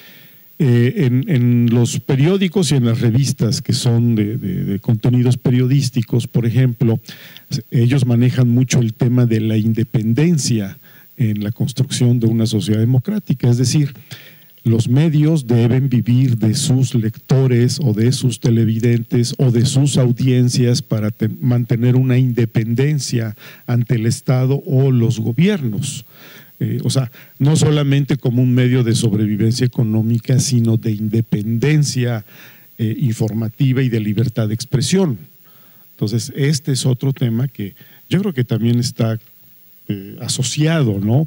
En los periódicos y en las revistas que son de contenidos periodísticos, por ejemplo, ellos manejan mucho el tema de la independencia en la construcción de una sociedad democrática, es decir, los medios deben vivir de sus lectores o de sus televidentes o de sus audiencias para mantener una independencia ante el Estado o los gobiernos. O sea, no solamente como un medio de sobrevivencia económica, sino de independencia informativa y de libertad de expresión. Entonces, este es otro tema que yo creo que también está asociado, ¿no?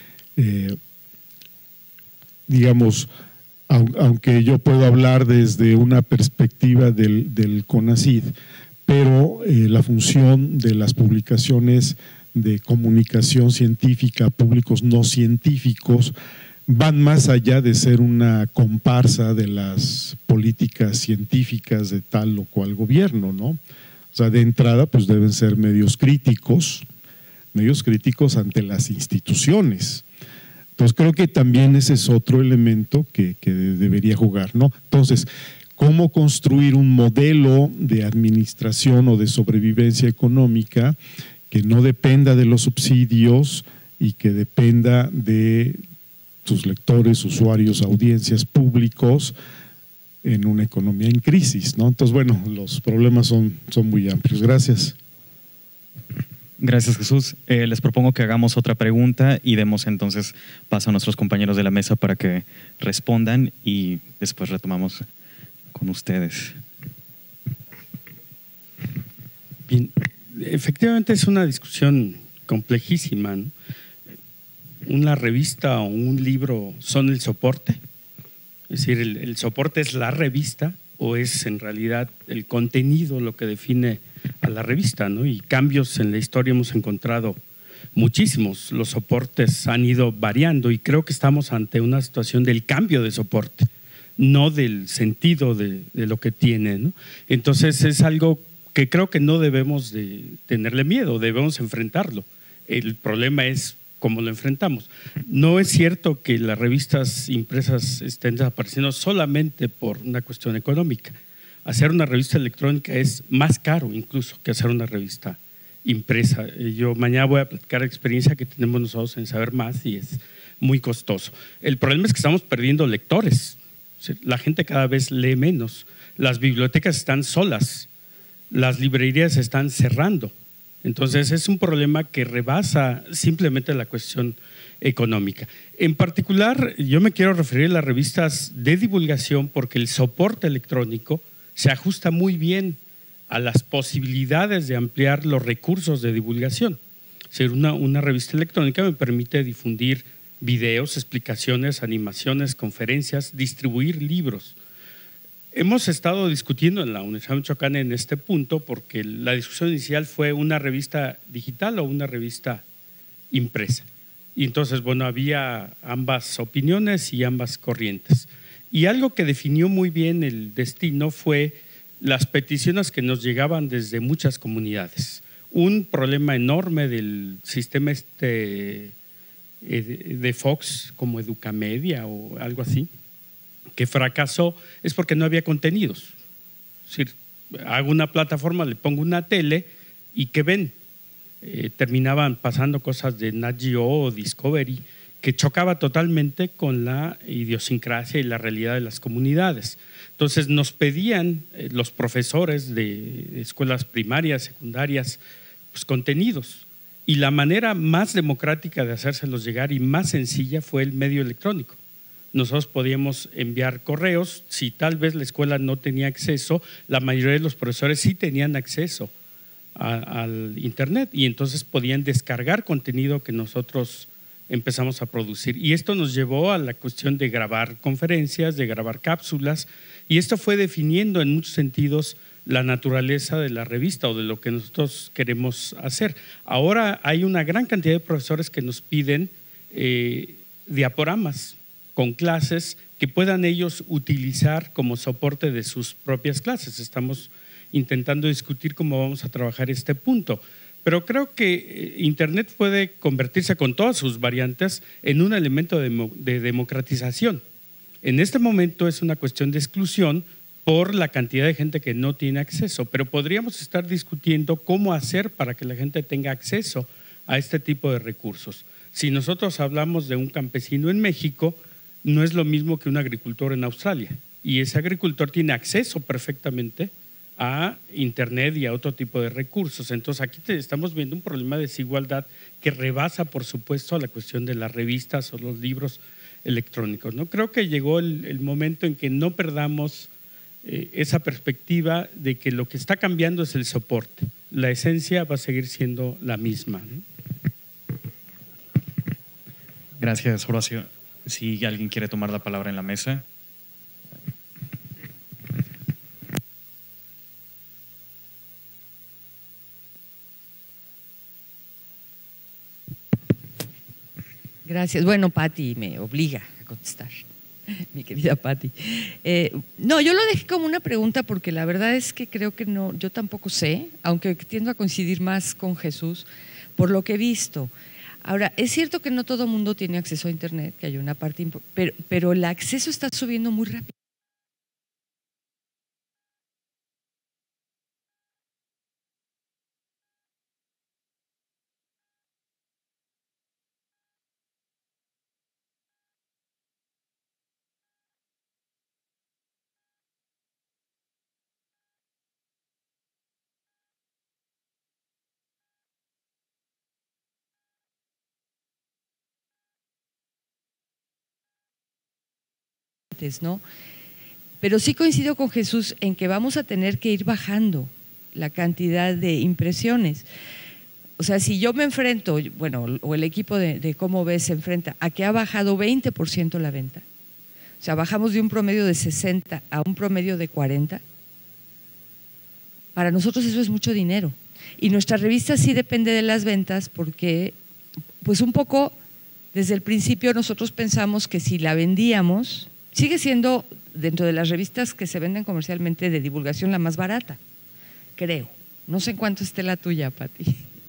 Digamos, aunque yo puedo hablar desde una perspectiva del CONACYT, pero la función de las publicaciones de comunicación científica a públicos no científicos van más allá de ser una comparsa de las políticas científicas de tal o cual gobierno, ¿no? O sea, de entrada, pues deben ser medios críticos ante las instituciones. Entonces creo que también ese es otro elemento que debería jugar, ¿no? Entonces, ¿cómo construir un modelo de administración o de sobrevivencia económica que no dependa de los subsidios y que dependa de sus lectores, usuarios, audiencias, públicos en una economía en crisis, ¿no? Entonces, bueno, los problemas son muy amplios. Gracias. Gracias, Jesús. Les propongo que hagamos otra pregunta y demos entonces paso a nuestros compañeros de la mesa para que respondan y después retomamos con ustedes. Bien, efectivamente es una discusión complejísima, ¿no? ¿Una revista o un libro son el soporte? Es decir, ¿el soporte es la revista o es en realidad el contenido lo que define a la revista, ¿no? Y cambios en la historia hemos encontrado muchísimos. Los soportes han ido variando y creo que estamos ante una situación del cambio de soporte, no del sentido de lo que tiene, ¿no? Entonces es algo que creo que no debemos de tenerle miedo, debemos enfrentarlo. El problema es cómo lo enfrentamos. No es cierto que las revistas impresas estén desapareciendo solamente por una cuestión económica. Hacer una revista electrónica es más caro incluso que hacer una revista impresa. Yo mañana voy a platicar la experiencia que tenemos nosotros en Saber Más y es muy costoso. El problema es que estamos perdiendo lectores. La gente cada vez lee menos. Las bibliotecas están solas. Las librerías están cerrando. Entonces es un problema que rebasa simplemente la cuestión económica. En particular, yo me quiero referir a las revistas de divulgación porque el soporte electrónico se ajusta muy bien a las posibilidades de ampliar los recursos de divulgación. Es decir, una revista electrónica me permite difundir videos, explicaciones, animaciones, conferencias, distribuir libros. Hemos estado discutiendo en la Universidad de Michoacán en este punto porque la discusión inicial fue una revista digital o una revista impresa. Y entonces, bueno, había ambas opiniones y ambas corrientes. Y algo que definió muy bien el destino fue las peticiones que nos llegaban desde muchas comunidades. Un problema enorme del sistema de Fox como Educamedia o algo así, que fracasó, es porque no había contenidos. Es decir, hago una plataforma, le pongo una tele y ¿qué ven? Terminaban pasando cosas de Nat Geo o Discovery que chocaba totalmente con la idiosincrasia y la realidad de las comunidades. Entonces nos pedían los profesores de escuelas primarias, secundarias, pues contenidos. Y la manera más democrática de hacérselos llegar y más sencilla fue el medio electrónico. Nosotros podíamos enviar correos, si tal vez la escuela no tenía acceso, la mayoría de los profesores sí tenían acceso al internet y entonces podían descargar contenido que nosotros empezamos a producir. Y esto nos llevó a la cuestión de grabar conferencias, de grabar cápsulas, y esto fue definiendo en muchos sentidos la naturaleza de la revista o de lo que nosotros queremos hacer. Ahora hay una gran cantidad de profesores que nos piden diaporamas con clases que puedan ellos utilizar como soporte de sus propias clases. Estamos intentando discutir cómo vamos a trabajar este punto. Pero creo que Internet puede convertirse con todas sus variantes en un elemento de democratización. En este momento es una cuestión de exclusión por la cantidad de gente que no tiene acceso, pero podríamos estar discutiendo cómo hacer para que la gente tenga acceso a este tipo de recursos. Si nosotros hablamos de un campesino en México, no es lo mismo que un agricultor en Australia, y ese agricultor tiene acceso perfectamente a Internet y a otro tipo de recursos. Entonces aquí estamos viendo un problema de desigualdad que rebasa, por supuesto, a la cuestión de las revistas o los libros electrónicos, ¿no? Creo que llegó el momento en que no perdamos esa perspectiva de que lo que está cambiando es el soporte. La esencia va a seguir siendo la misma, ¿no? Gracias, Horacio. Si alguien quiere tomar la palabra en la mesa. Gracias. Bueno, Pati me obliga a contestar, mi querida Pati. No, yo lo dejé como una pregunta porque la verdad es que creo que no, yo tampoco sé, aunque tiendo a coincidir más con Jesús por lo que he visto. Ahora, es cierto que no todo el mundo tiene acceso a Internet, que hay una parte importante, pero el acceso está subiendo muy rápido. ¿No? Pero sí coincido con Jesús en que vamos a tener que ir bajando la cantidad de impresiones. O sea, si yo me enfrento, bueno, o el equipo de Cómo Ves se enfrenta a que ha bajado 20% la venta, o sea, bajamos de un promedio de 60 a un promedio de 40, para nosotros eso es mucho dinero. Y nuestra revista sí depende de las ventas porque, pues un poco, desde el principio nosotros pensamos que si la vendíamos, sigue siendo dentro de las revistas que se venden comercialmente de divulgación la más barata, creo. No sé en cuánto esté la tuya, Pati.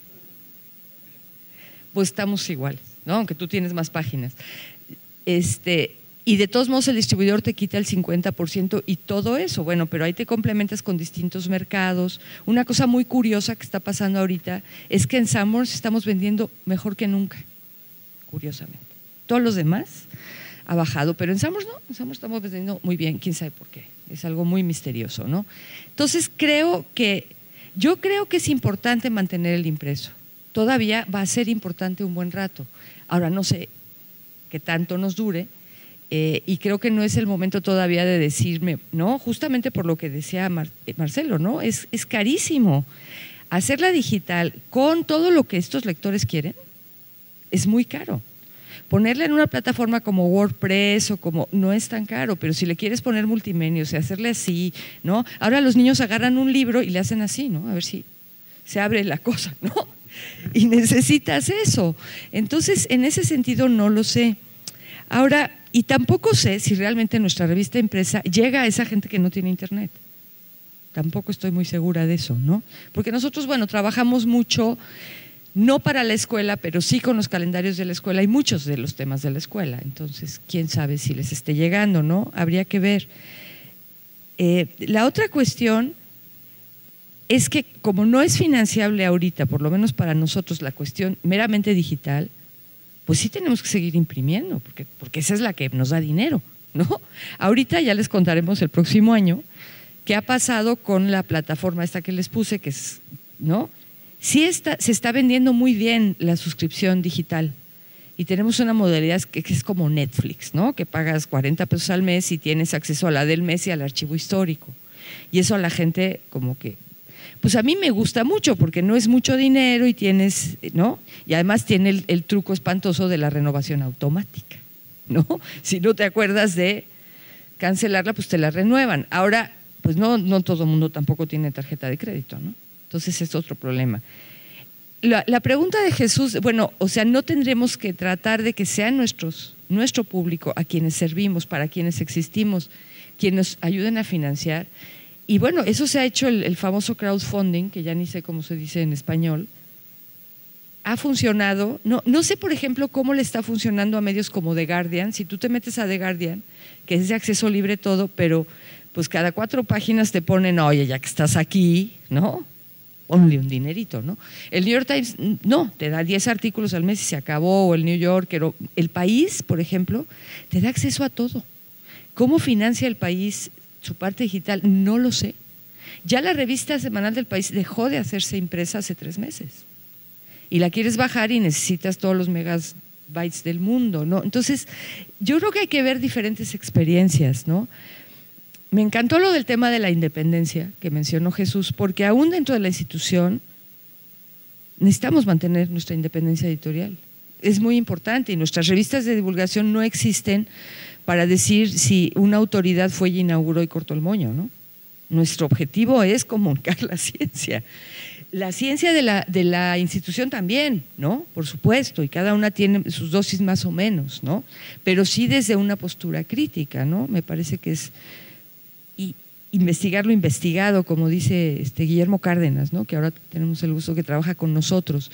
Pues estamos iguales, ¿no? Aunque tú tienes más páginas. Y de todos modos el distribuidor te quita el 50% y todo eso. Bueno, pero ahí te complementas con distintos mercados. Una cosa muy curiosa que está pasando ahorita es que en Sanborns estamos vendiendo mejor que nunca, curiosamente. Todos los demás ha bajado, pero en Sanborns no, en Sanborns estamos vendiendo muy bien, quién sabe por qué, es algo muy misterioso, ¿no? Entonces yo creo que es importante mantener el impreso, todavía va a ser importante un buen rato, ahora no sé qué tanto nos dure y creo que no es el momento todavía de decirme, no, justamente por lo que decía Marcelo, ¿no? Es carísimo, hacerla digital con todo lo que estos lectores quieren es muy caro. Ponerla en una plataforma como WordPress o como, no es tan caro, pero si le quieres poner multimedia, o sea, hacerle así, ¿no? Ahora los niños agarran un libro y le hacen así, ¿no? A ver si se abre la cosa, ¿no? Y necesitas eso. Entonces, en ese sentido no lo sé. Ahora, y tampoco sé si realmente nuestra revista impresa llega a esa gente que no tiene Internet. Tampoco estoy muy segura de eso, ¿no? Porque nosotros, bueno, trabajamos mucho, no para la escuela, pero sí con los calendarios de la escuela y muchos de los temas de la escuela. Entonces, quién sabe si les esté llegando, ¿no? Habría que ver. La otra cuestión es que como no es financiable ahorita, por lo menos para nosotros, la cuestión meramente digital, pues sí tenemos que seguir imprimiendo, porque esa es la que nos da dinero, ¿no? Ahorita ya les contaremos el próximo año qué ha pasado con la plataforma esta que les puse, que es, ¿no? Sí se está vendiendo muy bien la suscripción digital y tenemos una modalidad que es como Netflix, ¿no? Que pagas 40 pesos al mes y tienes acceso a la del mes y al archivo histórico. Y eso a la gente como que, pues a mí me gusta mucho porque no es mucho dinero y tienes, ¿no? Y además tiene el truco espantoso de la renovación automática, ¿no? Si no te acuerdas de cancelarla, pues te la renuevan. Ahora, pues no todo el mundo tampoco tiene tarjeta de crédito, ¿no? Entonces es otro problema. La pregunta de Jesús, bueno, o sea, no tendremos que tratar de que sean nuestro público, a quienes servimos, para quienes existimos, quienes nos ayuden a financiar. Y bueno, eso se ha hecho el famoso crowdfunding, que ya ni sé cómo se dice en español, ha funcionado. No sé, por ejemplo, cómo le está funcionando a medios como The Guardian. Si tú te metes a The Guardian, que es de acceso libre todo, pero pues cada 4 páginas te ponen, oye, ya que estás aquí, ¿no? Ponle un dinerito, ¿no? El New York Times, no, te da 10 artículos al mes y se acabó, o el New Yorker, o El País, por ejemplo, te da acceso a todo. ¿Cómo financia el País su parte digital? No lo sé. Ya la revista semanal del País dejó de hacerse impresa hace 3 meses. Y la quieres bajar y necesitas todos los megabytes del mundo, ¿no? Entonces, yo creo que hay que ver diferentes experiencias, ¿no? Me encantó lo del tema de la independencia que mencionó Jesús, porque aún dentro de la institución necesitamos mantener nuestra independencia editorial. Es muy importante y nuestras revistas de divulgación no existen para decir si una autoridad fue y inauguró y cortó el moño, ¿no? Nuestro objetivo es comunicar la ciencia. La ciencia de la institución también, ¿no? Por supuesto, y cada una tiene sus dosis más o menos, ¿no? Pero sí desde una postura crítica, ¿no? Me parece que es investigar lo investigado, como dice Guillermo Cárdenas, ¿no? Que ahora tenemos el gusto que trabaja con nosotros.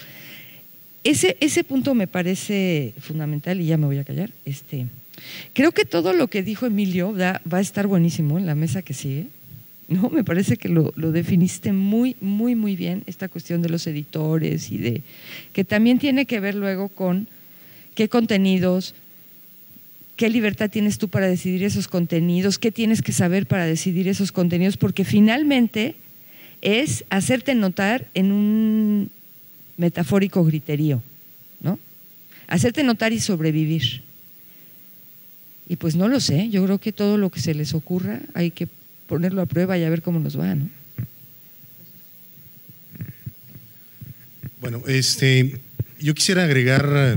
Ese punto me parece fundamental y ya me voy a callar. Creo que todo lo que dijo Emilio va a estar buenísimo en la mesa que sigue, ¿no? Me parece que lo definiste muy, muy, muy bien, esta cuestión de los editores y que también tiene que ver luego con qué contenidos, qué libertad tienes tú para decidir esos contenidos, qué tienes que saber para decidir esos contenidos, porque finalmente es hacerte notar en un metafórico griterío, ¿no? Hacerte notar y sobrevivir. Y pues no lo sé, yo creo que todo lo que se les ocurra hay que ponerlo a prueba y a ver cómo nos va, ¿no? Bueno, yo quisiera agregar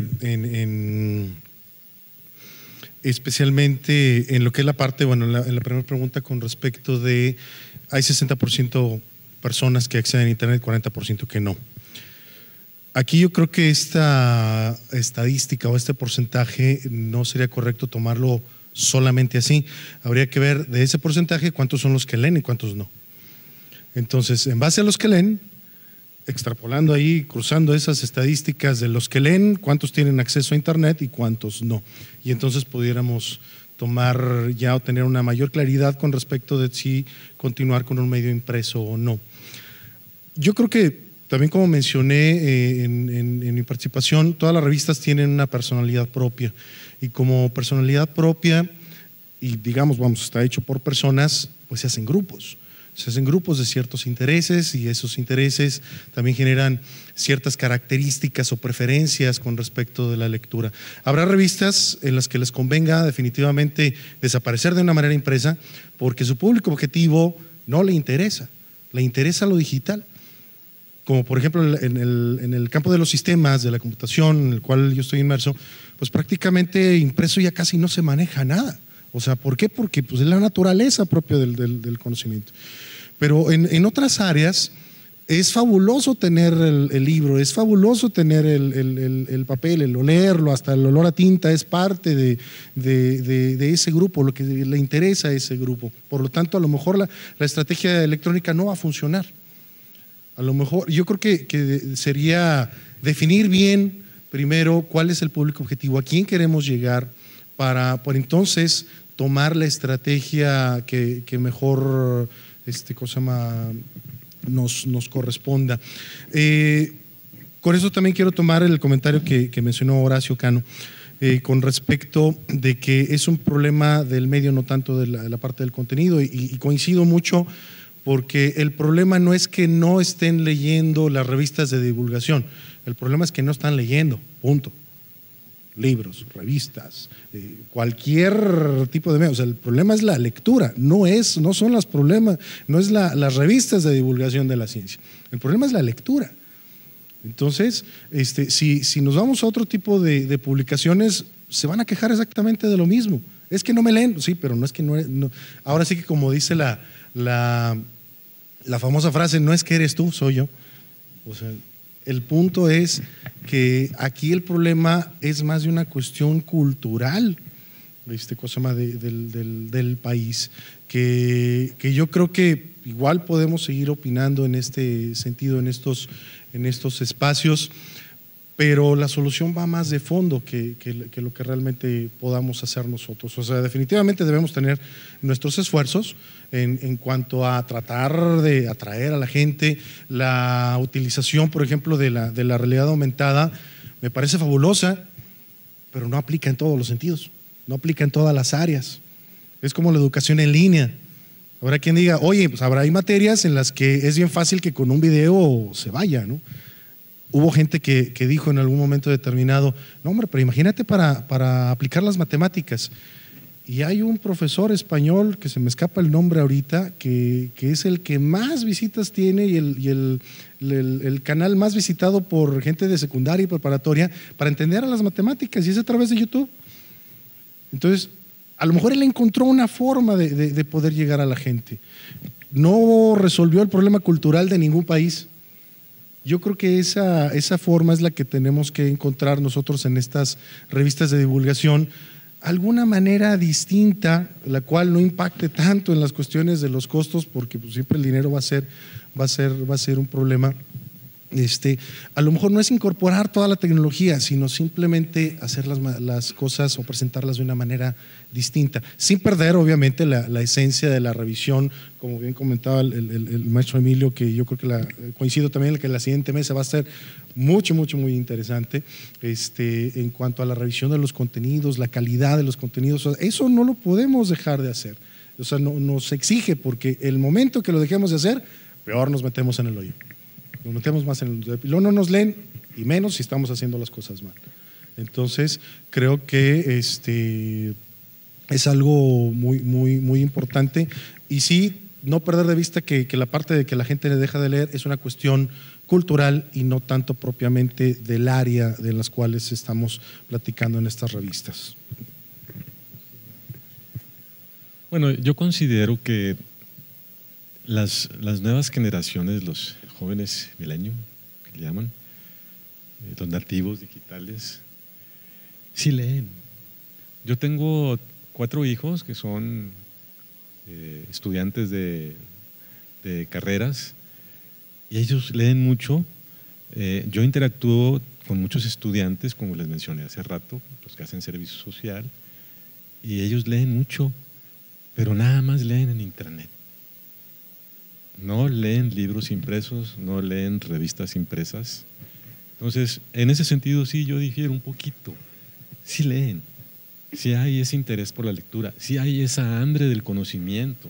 especialmente en lo que es la parte, bueno, en la primera pregunta con respecto de hay 60% personas que acceden a Internet, 40% que no. Aquí yo creo que esta estadística o este porcentaje no sería correcto tomarlo solamente así. Habría que ver de ese porcentaje cuántos son los que leen y cuántos no. Entonces, en base a los que leen, extrapolando ahí, cruzando esas estadísticas de los que leen, cuántos tienen acceso a Internet y cuántos no. Y entonces pudiéramos tomar ya o tener una mayor claridad con respecto de si continuar con un medio impreso o no. Yo creo que también, como mencioné en mi participación, todas las revistas tienen una personalidad propia y como personalidad propia, y digamos, está hecho por personas, pues se hacen grupos. Se hacen grupos de ciertos intereses y esos intereses también generan ciertas características o preferencias con respecto de la lectura. Habrá revistas en las que les convenga definitivamente desaparecer de una manera impresa porque su público objetivo no le interesa, le interesa lo digital. Como por ejemplo en el campo de los sistemas, de la computación, en el cual yo estoy inmerso, pues prácticamente impreso ya casi no se maneja nada. O sea, ¿por qué? Porque pues, es la naturaleza propia del conocimiento. Pero en otras áreas es fabuloso tener el libro, es fabuloso tener el papel, el olerlo, hasta el olor a tinta es parte de ese grupo, lo que le interesa a ese grupo. Por lo tanto, a lo mejor la estrategia electrónica no va a funcionar. A lo mejor, yo creo que sería definir bien primero cuál es el público objetivo, a quién queremos llegar, para por entonces tomar la estrategia que mejor nos corresponda. Con eso también quiero tomar el comentario que mencionó Horacio Cano, con respecto de que es un problema del medio, no tanto de la parte del contenido, y coincido mucho, porque el problema no es que no estén leyendo las revistas de divulgación, el problema es que no están leyendo, punto. Libros, revistas, cualquier tipo de medio. O sea, el problema es la lectura, no son los problemas, no es las revistas de divulgación de la ciencia. El problema es la lectura. Entonces, si nos vamos a otro tipo de publicaciones, se van a quejar exactamente de lo mismo. Es que no me leen, sí, pero no es que no. Ahora sí que, como dice la famosa frase, no es que eres tú, soy yo. O sea, el punto es que aquí el problema es más de una cuestión cultural, cosa más del país, que yo creo que igual podemos seguir opinando en este sentido, en estos espacios, pero la solución va más de fondo que lo que realmente podamos hacer nosotros. O sea, definitivamente debemos tener nuestros esfuerzos en cuanto a tratar de atraer a la gente. La utilización, por ejemplo, de la realidad aumentada me parece fabulosa, pero no aplica en todos los sentidos, no aplica en todas las áreas. Es como la educación en línea. Habrá quien diga, oye, pues hay materias en las que es bien fácil que con un video se vaya, ¿no? Hubo gente que dijo en algún momento determinado, no hombre, pero imagínate para aplicar las matemáticas. Y hay un profesor español, que se me escapa el nombre ahorita, que es el que más visitas tiene y el canal más visitado por gente de secundaria y preparatoria para entender a las matemáticas, y es a través de YouTube. Entonces, a lo mejor él encontró una forma de poder llegar a la gente. No resolvió el problema cultural de ningún país. Yo creo que esa forma es la que tenemos que encontrar nosotros en estas revistas de divulgación, alguna manera distinta, la cual no impacte tanto en las cuestiones de los costos, porque pues siempre el dinero va a ser un problema. A lo mejor no es incorporar toda la tecnología, sino simplemente hacer las cosas o presentarlas de una manera distinta, sin perder obviamente la esencia de la revisión, como bien comentaba el maestro Emilio, que yo creo que coincido también en que la siguiente mesa va a ser muy interesante, en cuanto a la revisión de los contenidos, la calidad de los contenidos. Eso no lo podemos dejar de hacer, o sea, no, nos exige, porque el momento que lo dejemos de hacer, peor nos metemos en el hoyo. Nos metemos más en el… Luego no nos leen, y menos si estamos haciendo las cosas mal. Entonces, creo que es algo muy importante. Y sí, no perder de vista que la parte de que la gente deja de leer es una cuestión cultural y no tanto propiamente del área de las cuales estamos platicando en estas revistas. Bueno, yo considero que las nuevas generaciones, los jóvenes milenios, que le llaman, los nativos digitales, sí leen. Yo tengo 4 hijos que son estudiantes de carreras, y ellos leen mucho. Yo interactúo con muchos estudiantes, como les mencioné hace rato, los que hacen servicio social, y ellos leen mucho, pero nada más leen en internet. No leen libros impresos, no leen revistas impresas. Entonces, en ese sentido sí yo difiero un poquito. Sí leen, sí hay ese interés por la lectura, sí hay esa hambre del conocimiento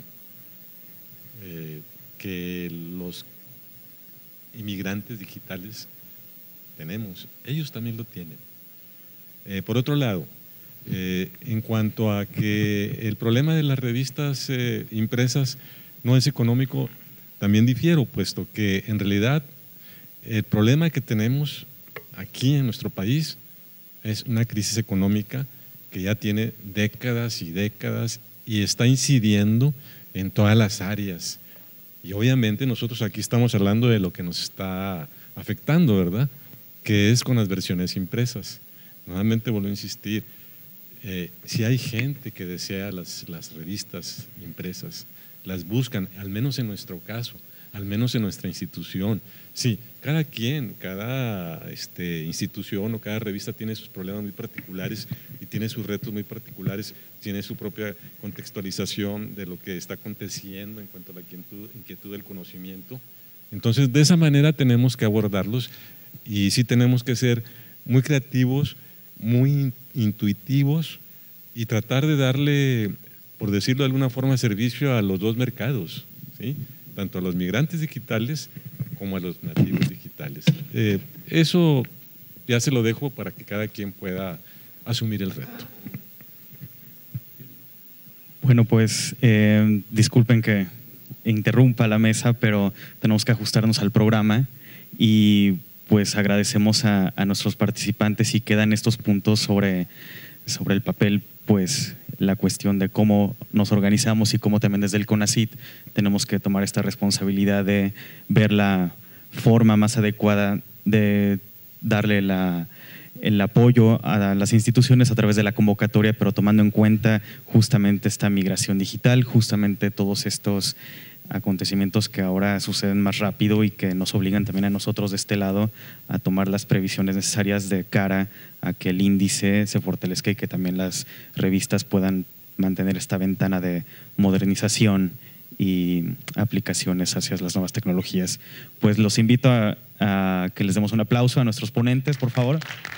que los inmigrantes digitales tenemos. Ellos también lo tienen. Por otro lado, en cuanto a que el problema de las revistas impresas no es económico, también difiero, puesto que en realidad el problema que tenemos aquí en nuestro país es una crisis económica que ya tiene décadas y décadas y está incidiendo en todas las áreas. Y obviamente nosotros aquí estamos hablando de lo que nos está afectando, ¿verdad? Que es con las versiones impresas. Nuevamente vuelvo a insistir, si hay gente que desea las revistas impresas, las buscan, al menos en nuestro caso, al menos en nuestra institución. Sí, cada institución o cada revista tiene sus problemas muy particulares y tiene sus retos muy particulares, tiene su propia contextualización de lo que está aconteciendo en cuanto a la inquietud del conocimiento. Entonces, de esa manera tenemos que abordarlos. Y sí tenemos que ser muy creativos, muy intuitivos y tratar de darle, por decirlo de alguna forma, servicio a los dos mercados, ¿sí? Tanto a los migrantes digitales como a los nativos digitales. Eso ya se lo dejo para que cada quien pueda asumir el reto. Bueno, pues disculpen que interrumpa la mesa, pero tenemos que ajustarnos al programa y pues agradecemos a nuestros participantes y quedan estos puntos sobre el papel, pues la cuestión de cómo nos organizamos y cómo también desde el CONACYT tenemos que tomar esta responsabilidad de ver la forma más adecuada de darle el apoyo a las instituciones a través de la convocatoria, pero tomando en cuenta justamente esta migración digital, justamente todos estos acontecimientos que ahora suceden más rápido y que nos obligan también a nosotros de este lado a tomar las previsiones necesarias de cara a que el índice se fortalezca y que también las revistas puedan mantener esta ventana de modernización y aplicaciones hacia las nuevas tecnologías. Pues los invito a que les demos un aplauso a nuestros ponentes, por favor.